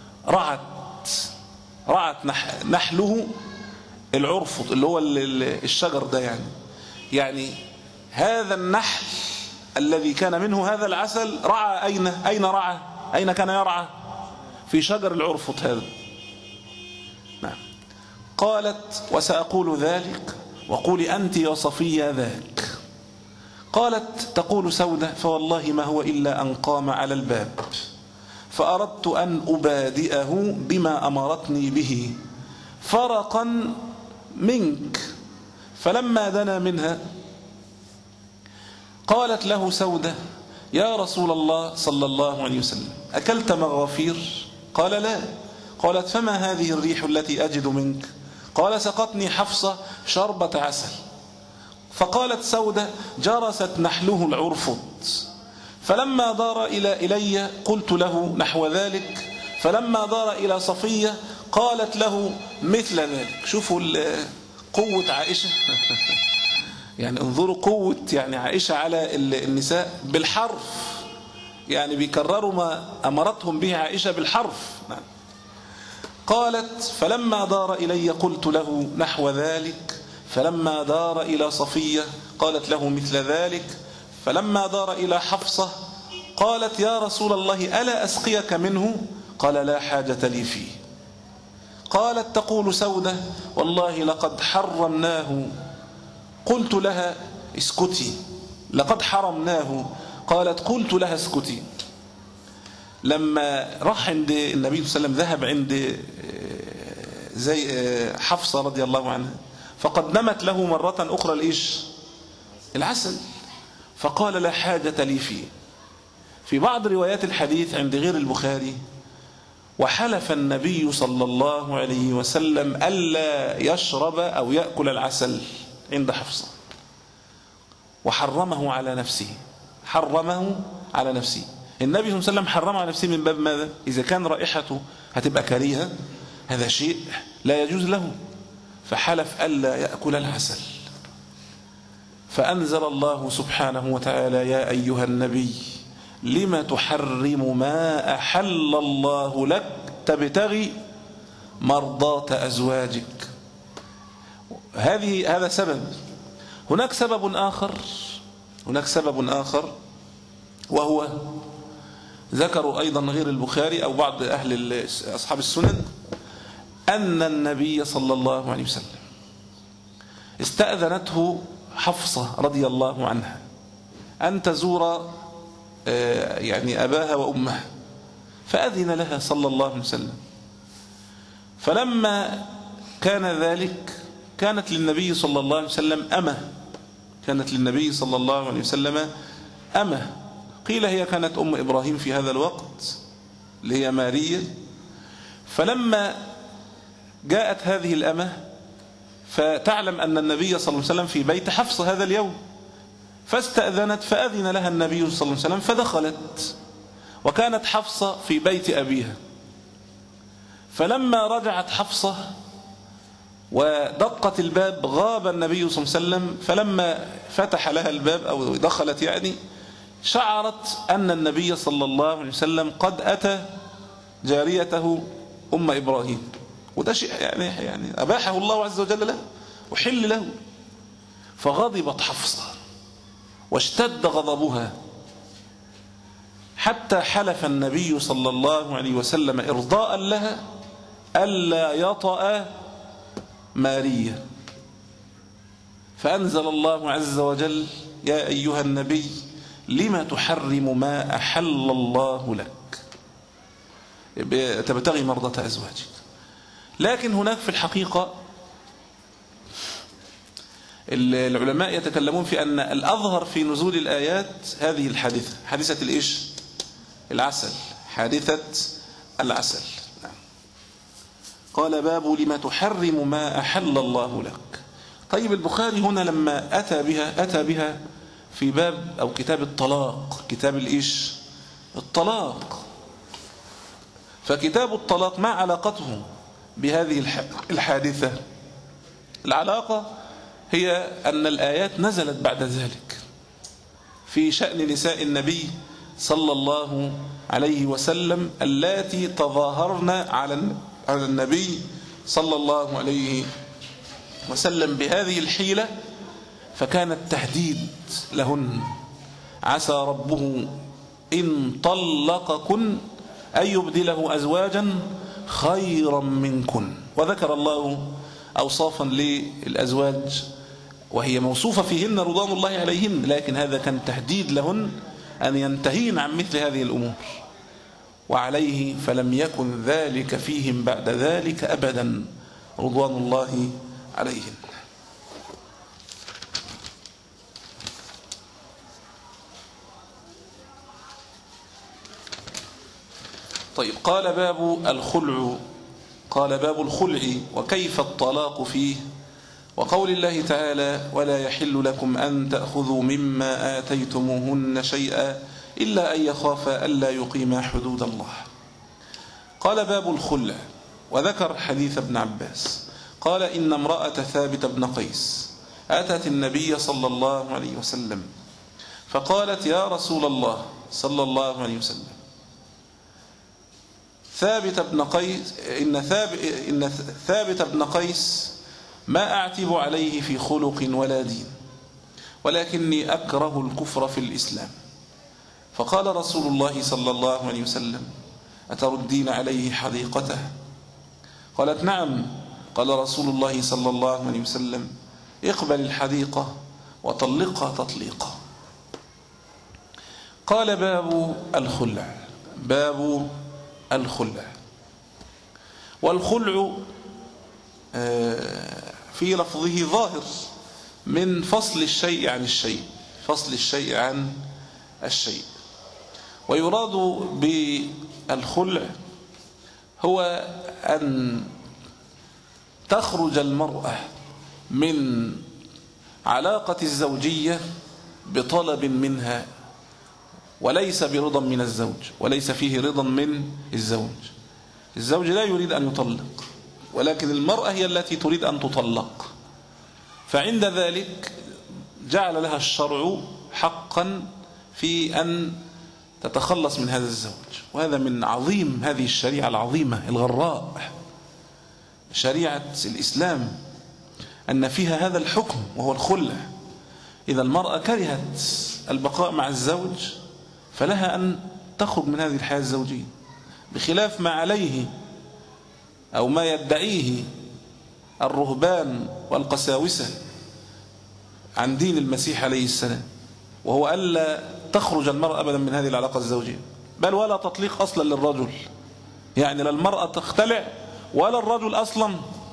رعت نحله العرفط اللي هو الشجر ده، يعني هذا النحل الذي كان منه هذا العسل رعى أين رعى؟ أين كان يرعى؟ في شجر العرفط هذا. نعم. قالت وسأقول ذلك وقولي أنت يا صفية ذاك. قالت تقول سودة فوالله ما هو إلا أن قام على الباب فأردت أن أبادئه بما أمرتني به فرقا منك، فلما دنا منها قالت له سودة يا رسول الله صلى الله عليه وسلم أكلت مغافير؟ قال لا. قالت فما هذه الريح التي أجد منك؟ قال سقتني حفصة شربة عسل. فقالت سودة جرست نحله العرفط، فلما دار إلي قلت له نحو ذلك، فلما دار إلى صفية قالت له مثل ذلك. شوفوا قوة عائشة يعني انظروا قوة يعني عائشة على النساء بالحرف، يعني بيكرروا ما أمرتهم به عائشة بالحرف. قالت فلما دار إلي قلت له نحو ذلك، فلما دار إلى صفية قالت له مثل ذلك، فلما دار إلى حفصة قالت يا رسول الله ألا أسقيك منه؟ قال لا حاجة لي فيه. قالت تقول سودة والله لقد حرمناه. قلت لها اسكتي، لقد حرمناه. قالت قلت لها اسكتي. لما راح عند النبي صلى الله عليه وسلم ذهب عند زي حفصة رضي الله عنها فقدمت له مرة أخرى العسل، فقال لا حاجة لي فيه. في بعض روايات الحديث عند غير البخاري: وحلف النبي صلى الله عليه وسلم ألا يشرب أو يأكل العسل عند حفصة، وحرمه على نفسه. حرمه على نفسه. النبي صلى الله عليه وسلم حرمه على نفسه من باب ماذا؟ إذا كان رائحته هتبقى كريهة، هذا شيء لا يجوز له، فحلف ألا يأكل العسل. فأنزل الله سبحانه وتعالى: يا أيها النبي لم تحرم ما أحل الله لك تبتغي مرضات أزواجك. هذا سبب. هناك سبب آخر وهو ذكروا أيضا غير البخاري أو بعض أصحاب السنن أن النبي صلى الله عليه وسلم استأذنته حفصة رضي الله عنها أن تزور يعني أباها وأمها، فأذن لها صلى الله عليه وسلم. فلما كان ذلك كانت للنبي صلى الله عليه وسلم أمة، قيل هي كانت أم إبراهيم في هذا الوقت اللي هي مارية. فلما جاءت هذه الأمة فتعلم أن النبي صلى الله عليه وسلم في بيت حفصة هذا اليوم، فاستأذنت فأذن لها النبي صلى الله عليه وسلم فدخلت، وكانت حفصة في بيت أبيها. فلما رجعت حفصة ودقت الباب غاب النبي صلى الله عليه وسلم، فلما فتح لها الباب أو دخلت يعني شعرت أن النبي صلى الله عليه وسلم قد أتى جاريته أم إبراهيم، وده شيء يعني أباحه الله عز وجل له وحل له. فغضبت حفصة واشتد غضبها حتى حلف النبي صلى الله عليه وسلم إرضاء لها ألا يطأ مارية. فأنزل الله عز وجل: يا أيها النبي لم تحرم ما أحل الله لك تبتغي مرضة أزواجك. لكن هناك في الحقيقة العلماء يتكلمون في أن الأظهر في نزول الآيات هذه الحادثة، حادثة الإيش؟ العسل، حادثة العسل. قال: باب لما تحرم ما أحل الله لك. طيب البخاري هنا لما أتى بها في باب أو كتاب الطلاق، كتاب الإيش؟ الطلاق. فكتاب الطلاق ما علاقته بهذه الحادثة؟ العلاقة هي أن الآيات نزلت بعد ذلك في شأن نساء النبي صلى الله عليه وسلم اللاتي تظاهرن على النبي صلى الله عليه وسلم بهذه الحيلة، فكان التهديد لهن: عسى ربه إن طلقكن أن يبدله أزواجا خيرا منكن. وذكر الله أوصافا للأزواج وهي موصوفة فيهن رضوان الله عليهن، لكن هذا كان تهديد لهن أن ينتهين عن مثل هذه الأمور، وعليه فلم يكن ذلك فيهم بعد ذلك أبدا رضوان الله عليهن. طيب، قال باب الخلع وكيف الطلاق فيه، وقول الله تعالى: ولا يحل لكم أن تأخذوا مما آتيتموهن شيئا إلا أن يخافا ألا يقيما حدود الله. قال: باب الخلع. وذكر حديث ابن عباس قال: إن امرأة ثابت بن قيس أتت النبي صلى الله عليه وسلم فقالت: يا رسول الله صلى الله عليه وسلم، إن ثابت بن قيس ما أعتب عليه في خلق ولا دين، ولكني أكره الكفر في الإسلام. فقال رسول الله صلى الله عليه وسلم: أتردين عليه حديقته؟ قالت: نعم. قال رسول الله صلى الله عليه وسلم: اقبل الحديقة وطلقها تطليقا. قال: باب الخلع. باب الخلع. والخلع في لفظه ظاهر من فصل الشيء عن الشيء، فصل الشيء عن الشيء. ويراد بالخلع هو أن تخرج المرأة من علاقة الزوجية بطلب منها وليس برضا من الزوج، وليس فيه رضا من الزوج. الزوج لا يريد أن يطلق، ولكن المرأة هي التي تريد أن تطلق، فعند ذلك جعل لها الشرع حقا في أن تتخلص من هذا الزوج. وهذا من عظيم هذه الشريعة العظيمة الغراء، شريعة الإسلام، أن فيها هذا الحكم وهو الخلع. إذا المرأة كرهت البقاء مع الزوج فلها أن تخرج من هذه الحياة الزوجية، بخلاف ما عليه أو ما يدعيه الرهبان والقساوسة عن دين المسيح عليه السلام، وهو ألا تخرج المرأة أبدا من هذه العلاقة الزوجية، بل ولا تطليق أصلا للرجل. يعني لا المرأة تختلع ولا الرجل أصلا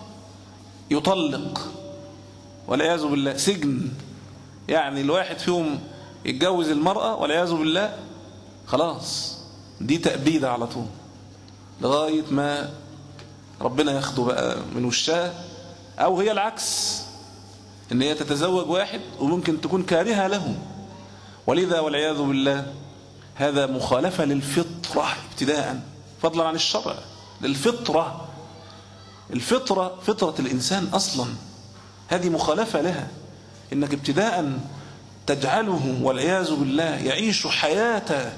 يطلق، والعياذ بالله سجن. يعني الواحد فيهم يتجوز المرأة والعياذ بالله خلاص دي تأبيدة على طول لغاية ما ربنا ياخده بقى من وشها، أو هي العكس، إن هي تتزوج واحد وممكن تكون كارهة له. ولذا والعياذ بالله هذا مخالفة للفطرة ابتداء، فضلا عن الشرع. للفطرة، الفطرة فطرة الإنسان أصلا، هذه مخالفة لها، إنك ابتداء تجعله والعياذ بالله يعيش حياة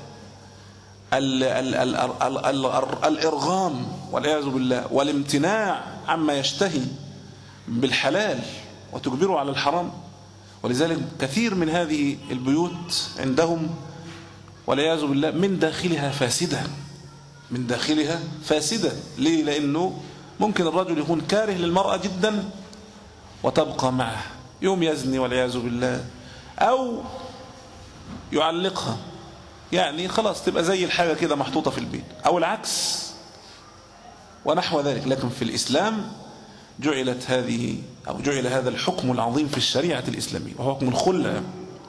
الإرغام والعياذ بالله والامتناع عما يشتهي بالحلال وتجبره على الحرام. ولذلك كثير من هذه البيوت عندهم والعياذ بالله من داخلها فاسدة، من داخلها فاسدة. ليه؟ لأنه ممكن الرجل يكون كاره للمرأة جدا وتبقى معه، يوم يزني والعياذ بالله، أو يعلقها، يعني خلاص تبقى زي الحاجة كده محطوطة في البيت، أو العكس ونحو ذلك. لكن في الإسلام جعلت هذه أو جعل هذا الحكم العظيم في الشريعة الإسلامية، وهو حكم الخلع.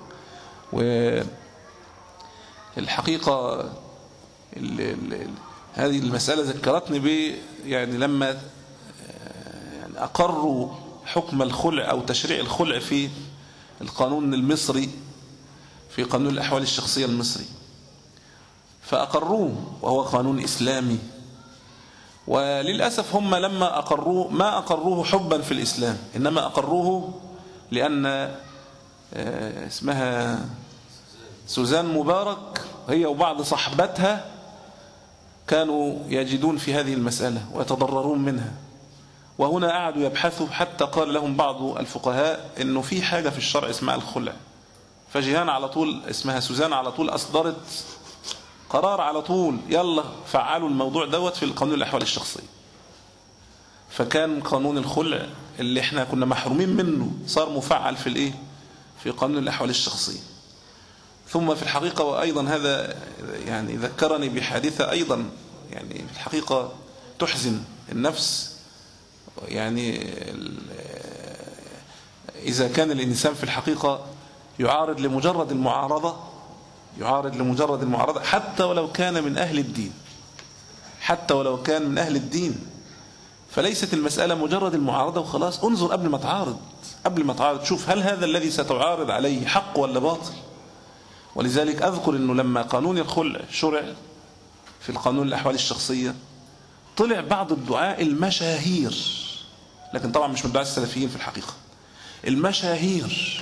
والحقيقة هذه المسألة ذكرتني ب يعني لما يعني أقروا حكم الخلع أو تشريع الخلع في القانون المصري، في قانون الأحوال الشخصية المصري، فأقروه وهو قانون إسلامي. وللأسف هم لما أقروه ما أقروه حبا في الإسلام، إنما أقروه لأن اسمها سوزان مبارك هي وبعض صحبتها كانوا يجدون في هذه المسألة ويتضررون منها. وهنا قعدوا يبحثوا حتى قال لهم بعض الفقهاء إنه في حاجة في الشرع اسمها الخلع. فجيهان على طول اسمها سوزان على طول أصدرت قرار على طول، يلا فعلوا الموضوع دوت في القانون الأحوال الشخصية. فكان قانون الخلع اللي احنا كنا محرومين منه صار مفعل في الايه؟ في قانون الأحوال الشخصية. ثم في الحقيقة وأيضا هذا يعني ذكرني بحادثة أيضا يعني في الحقيقة تحزن النفس. يعني إذا كان الإنسان في الحقيقة يعارض لمجرد المعارضة، يعارض لمجرد المعارضة حتى ولو كان من أهل الدين، حتى ولو كان من أهل الدين، فليست المسألة مجرد المعارضة وخلاص. انظر قبل ما تعارض، قبل ما تعارض شوف هل هذا الذي ستعارض عليه حق ولا باطل. ولذلك أذكر أنه لما قانون الخلع شرع في القانون الأحوال الشخصية طلع بعض الدعاء المشاهير، لكن طبعا مش من الدعاء السلفيين في الحقيقة، المشاهير،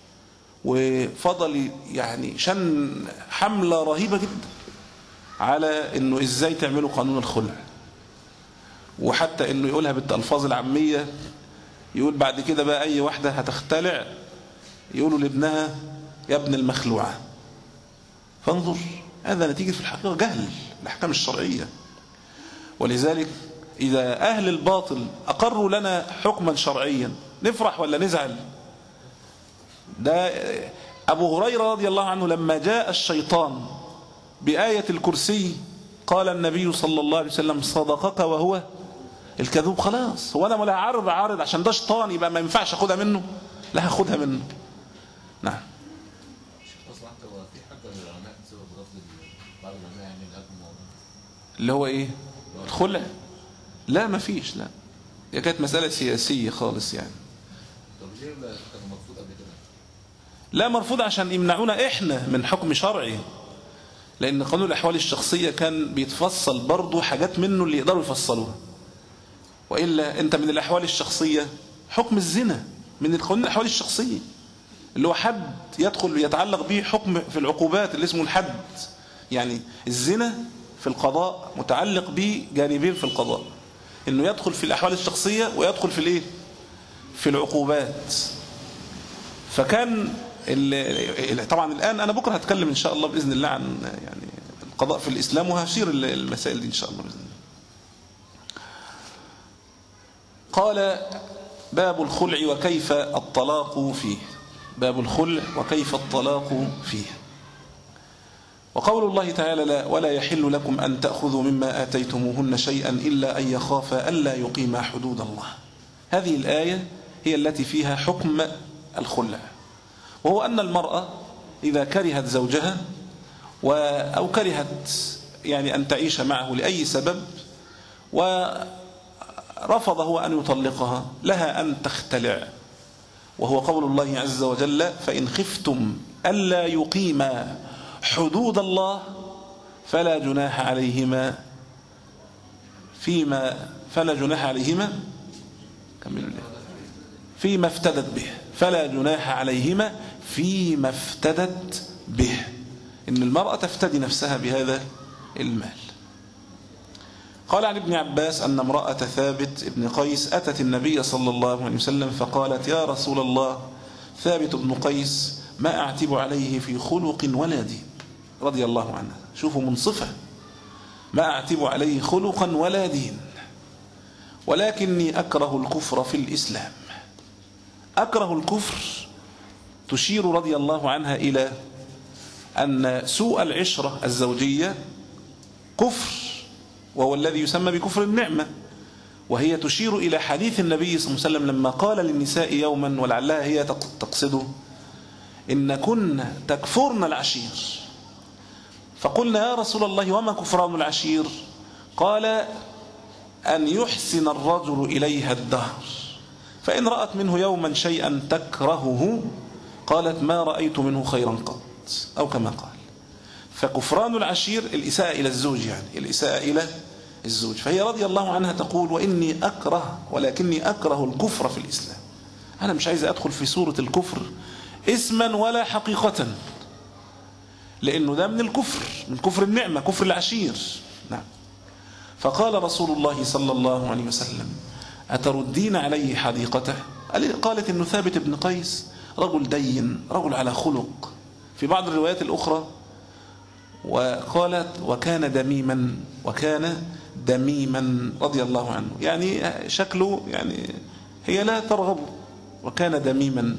وفضل يعني شن حملة رهيبة جدا على انه ازاي تعملوا قانون الخلع، وحتى انه يقولها بالالفاظ العامية، يقول بعد كده بقى اي واحدة هتختلع يقولوا لابنها يا ابن المخلوعة. فانظر هذا نتيجة في الحقيقة جهل الأحكام الشرعية. ولذلك إذا أهل الباطل أقروا لنا حكما شرعيا نفرح ولا نزعل؟ ده أبو هريرة رضي الله عنه لما جاء الشيطان بآية الكرسي قال النبي صلى الله عليه وسلم صدقك وهو الكذوب. خلاص هو أنا ولا عارض عشان ده شيطان يبقى ما ينفعش أخدها منه؟ لا هاخدها منه. نعم. مصلحة هو في حاجه للعلماء بسبب رفض بعض العلماء يعني اللي هو ايه؟ الخلع؟ لا ما فيش، لا هي كانت مسألة سياسية خالص يعني. طب ليه كان مرفوض قبل كده؟ لا مرفوض عشان يمنعونا احنا من حكم شرعي، لان قانون الاحوال الشخصية كان بيتفصل برضو حاجات منه اللي يقدروا يفصلوها، وإلا انت من الاحوال الشخصية حكم الزنا من قانون الاحوال الشخصية اللي هو حد يدخل يتعلق به حكم في العقوبات اللي اسمه الحد. يعني الزنا في القضاء متعلق به جانبين في القضاء، انه يدخل في الاحوال الشخصية ويدخل في الايه؟ في العقوبات. فكان طبعا الان انا بكره هتكلم ان شاء الله باذن الله عن يعني القضاء في الاسلام، وهشير المسائل دي ان شاء الله باذن الله. قال باب الخلع وكيف الطلاق فيه. باب الخلع وكيف الطلاق فيه. وقول الله تعالى ولا يحل لكم أن تأخذوا مما آتيتموهن شيئا إلا أن يخافا ألا يقيما حدود الله. هذه الآية هي التي فيها حكم الخلع، وهو أن المرأة إذا كرهت زوجها أو كرهت يعني أن تعيش معه لأي سبب ورفض هو أن يطلقها لها أن تختلع، وهو قول الله عز وجل فإن خفتم ألا يقيما حدود الله فلا جناح عليهما فيما افتدت به. فلا جناح عليهما فيما افتدت به، إن المرأة تفتدي نفسها بهذا المال. قال عن ابن عباس أن امرأة ثابت ابن قيس أتت النبي صلى الله عليه وسلم فقالت يا رسول الله ثابت بن قيس ما أعتب عليه في خلق ولا دين، رضي الله عنها. شوفوا منصفة، ما أعتب عليه خلقا ولا دين ولكني أكره الكفر في الإسلام. أكره الكفر تشير رضي الله عنها إلى أن سوء العشرة الزوجية كفر، وهو الذي يسمى بكفر النعمة، وهي تشير إلى حديث النبي صلى الله عليه وسلم لما قال للنساء يوما ولعلها هي تقصده إن كن تكفرن العشير، فقلنا يا رسول الله وما كفران العشير؟ قال أن يحسن الرجل إليها الدهر، فإن رأت منه يوما شيئا تكرهه قالت ما رأيت منه خيرا قط، أو كما قال. فكفران العشير الإساءة إلى الزوج، يعني الإساءة إلى الزوج. فهي رضي الله عنها تقول ولكني أكره الكفر في الإسلام. أنا مش عايز أدخل في سورة الكفر اسما ولا حقيقة، لأنه ده من الكفر، من كفر النعمة، كفر العشير. نعم. فقال رسول الله صلى الله عليه وسلم أتردين عليه حديقته؟ قالت إنه ثابت بن قيس رجل دين، رجل على خلق. في بعض الروايات الأخرى وقالت وكان دميما رضي الله عنه، يعني شكله يعني هي لا ترغب، وكان دميما.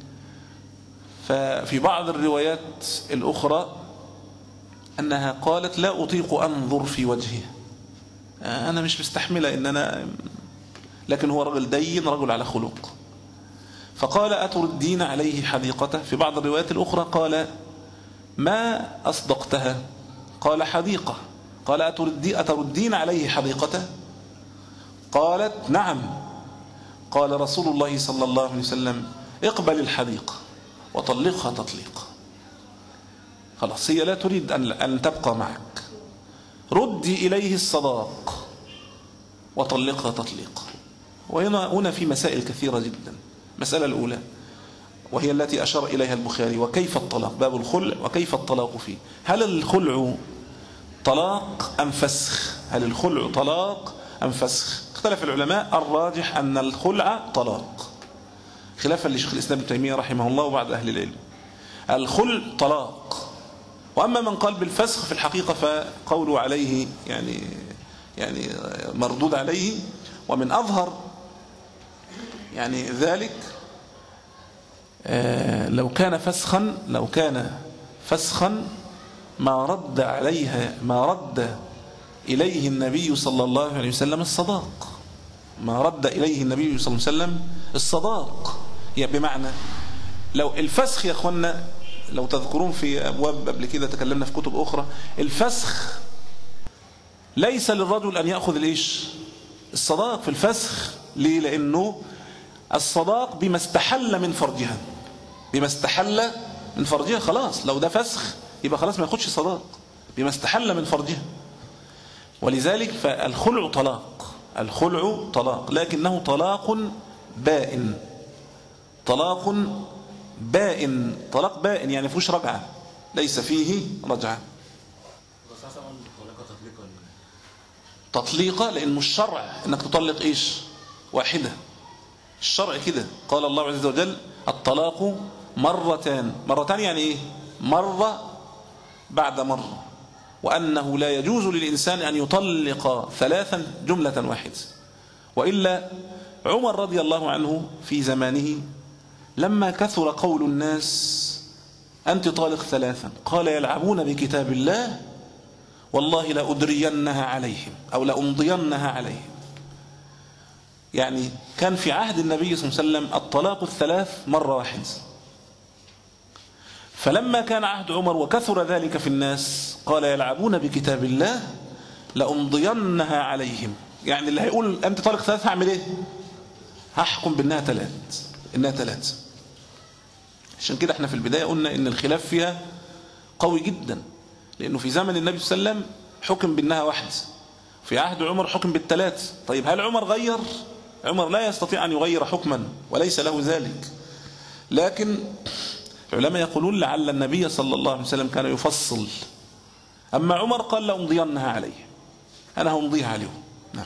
ففي بعض الروايات الأخرى أنها قالت لا أطيق أنظر في وجهه، أنا مش مستحملة إن أنا، لكن هو رجل دين، رجل على خلق. فقال أتردين عليه حديقته؟ في بعض الروايات الأخرى قال ما أصدقتها؟ قال حديقة. قال أتردين عليه حديقته؟ قالت نعم. قال رسول الله صلى الله عليه وسلم اقبل الحديقة وطلقها تطليقا. خلاص هي لا تريد أن تبقى معك، ردي إليه الصداق وطلقها تطليقا. وهنا في مسائل كثيرة جدا. مسألة الأولى وهي التي أشار إليها البخاري وكيف الطلاق، باب الخلع وكيف الطلاق فيه. هل الخلع طلاق أم فسخ؟ هل الخلع طلاق أم فسخ؟ اختلف العلماء، الراجح أن الخلع طلاق، خلافا لشيخ الإسلام ابن تيمية رحمه الله وبعض أهل العلم. الخلع طلاق. وأما من قال بالفسخ في الحقيقة فقوله عليه يعني مردود عليه. ومن أظهر يعني ذلك لو كان فسخا ما رد إليه النبي صلى الله عليه وسلم الصداق، ما رد إليه النبي صلى الله عليه وسلم الصداق. يعني بمعنى لو الفسخ يا أخوانا لو تذكرون في أبواب قبل كده تكلمنا في كتب أخرى، الفسخ ليس للرجل أن يأخذ الإيش؟ الصداق في الفسخ. ليه؟ لأنه الصداق بما استحل من فرجها، بما استحل من فرجها. خلاص لو ده فسخ يبقى خلاص ما ياخدش صداق، بما استحل من فرجها. ولذلك فالخلع طلاق، الخلع طلاق، لكنه طلاق بائن، طلاق بائن، طلاق بائن يعني فيهوش رجعة، ليس فيه رجعة. تطليقة لأنه الشرع أنك تطلق إيش؟ واحدة. الشرع كده قال الله عز وجل الطلاق مرتان. مرتان يعني إيه؟ مرة بعد مرة، وأنه لا يجوز للإنسان أن يطلق ثلاثا جملة واحدة. وإلا عمر رضي الله عنه في زمانه لما كثر قول الناس أنت طالق ثلاثا قال يلعبون بكتاب الله والله لأدرينها عليهم أو لأمضينها عليهم. يعني كان في عهد النبي صلى الله عليه وسلم الطلاق الثلاث مرة واحدة، فلما كان عهد عمر وكثر ذلك في الناس قال يلعبون بكتاب الله لأمضينها عليهم. يعني اللي هيقول أنت طالق ثلاث هعمل إيه؟ هحكم بأنها ثلاث، إنها ثلاث. عشان كده احنا في البداية قلنا إن الخلاف فيها قوي جدا، لأنه في زمن النبي صلى الله عليه وسلم حكم بأنها واحدة، في عهد عمر حكم بالثلاث. طيب هل عمر غير؟ عمر لا يستطيع أن يغير حكما وليس له ذلك، لكن العلماء يقولون لعل النبي صلى الله عليه وسلم كان يفصل. أما عمر قال لأمضينها عليه، أنا همضيها عليهم. نعم.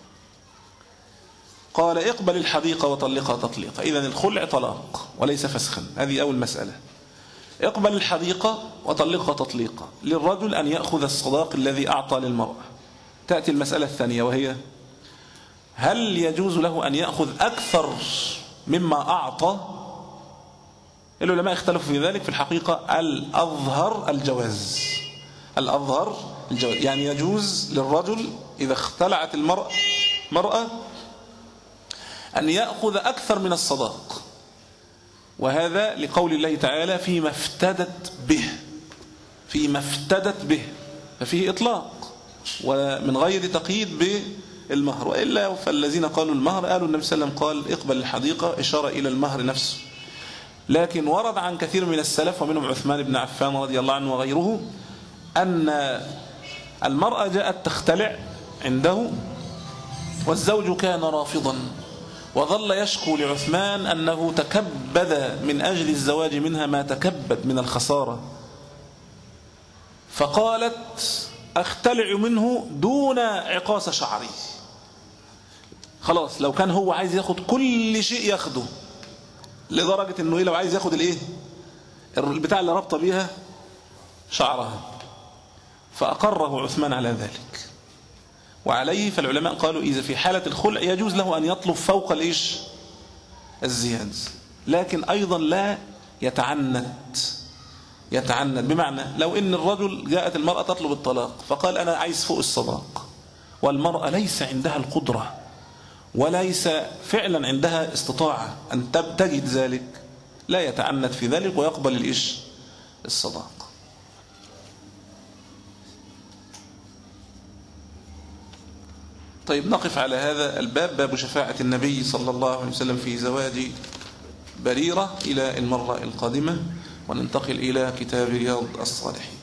قال اقبل الحديقة وطلقها تطليقا. إذن الخلع طلاق وليس فسخا، هذه أول مسألة. اقبل الحديقة وطلقها تطليقا، للرجل أن يأخذ الصداق الذي أعطى للمرأة. تأتي المسألة الثانية وهي هل يجوز له أن يأخذ أكثر مما أعطى؟ العلماء اختلفوا في ذلك. في الحقيقة الأظهر الجواز، الأظهر الجواز، يعني يجوز للرجل إذا اختلعت المرأة أن يأخذ أكثر من الصداق، وهذا لقول الله تعالى فيما افتدت به، فيما افتدت به، ففيه إطلاق ومن غير تقييد بالمهر. وإلا فالذين قالوا المهر قالوا النبي صلى الله عليه وسلم قال اقبل الحديقة، إشارة إلى المهر نفسه. لكن ورد عن كثير من السلف ومنهم عثمان بن عفان رضي الله عنه وغيره أن المرأة جاءت تختلع عنده والزوج كان رافضا، وظل يشكو لعثمان أنه تكبد من أجل الزواج منها ما تكبد من الخسارة، فقالت أختلع منه دون عقاص شعري. خلاص لو كان هو عايز ياخد كل شيء ياخده، لدرجة أنه لو عايز ياخد البتاع اللي ربط بيها شعرها، فأقره عثمان على ذلك. وعليه فالعلماء قالوا إذا في حالة الخلع يجوز له أن يطلب فوق الزيادة، لكن أيضا لا يتعنت. بمعنى لو إن الرجل جاءت المرأة تطلب الطلاق فقال أنا عايز فوق الصداق، والمرأة ليس عندها القدرة وليس فعلا عندها استطاعة أن تجد ذلك، لا يتعنت في ذلك ويقبل الصداق. طيب نقف على هذا الباب، باب شفاعة النبي صلى الله عليه وسلم في زواج بريرة، إلى المرة القادمة، وننتقل إلى كتاب رياض الصالحين.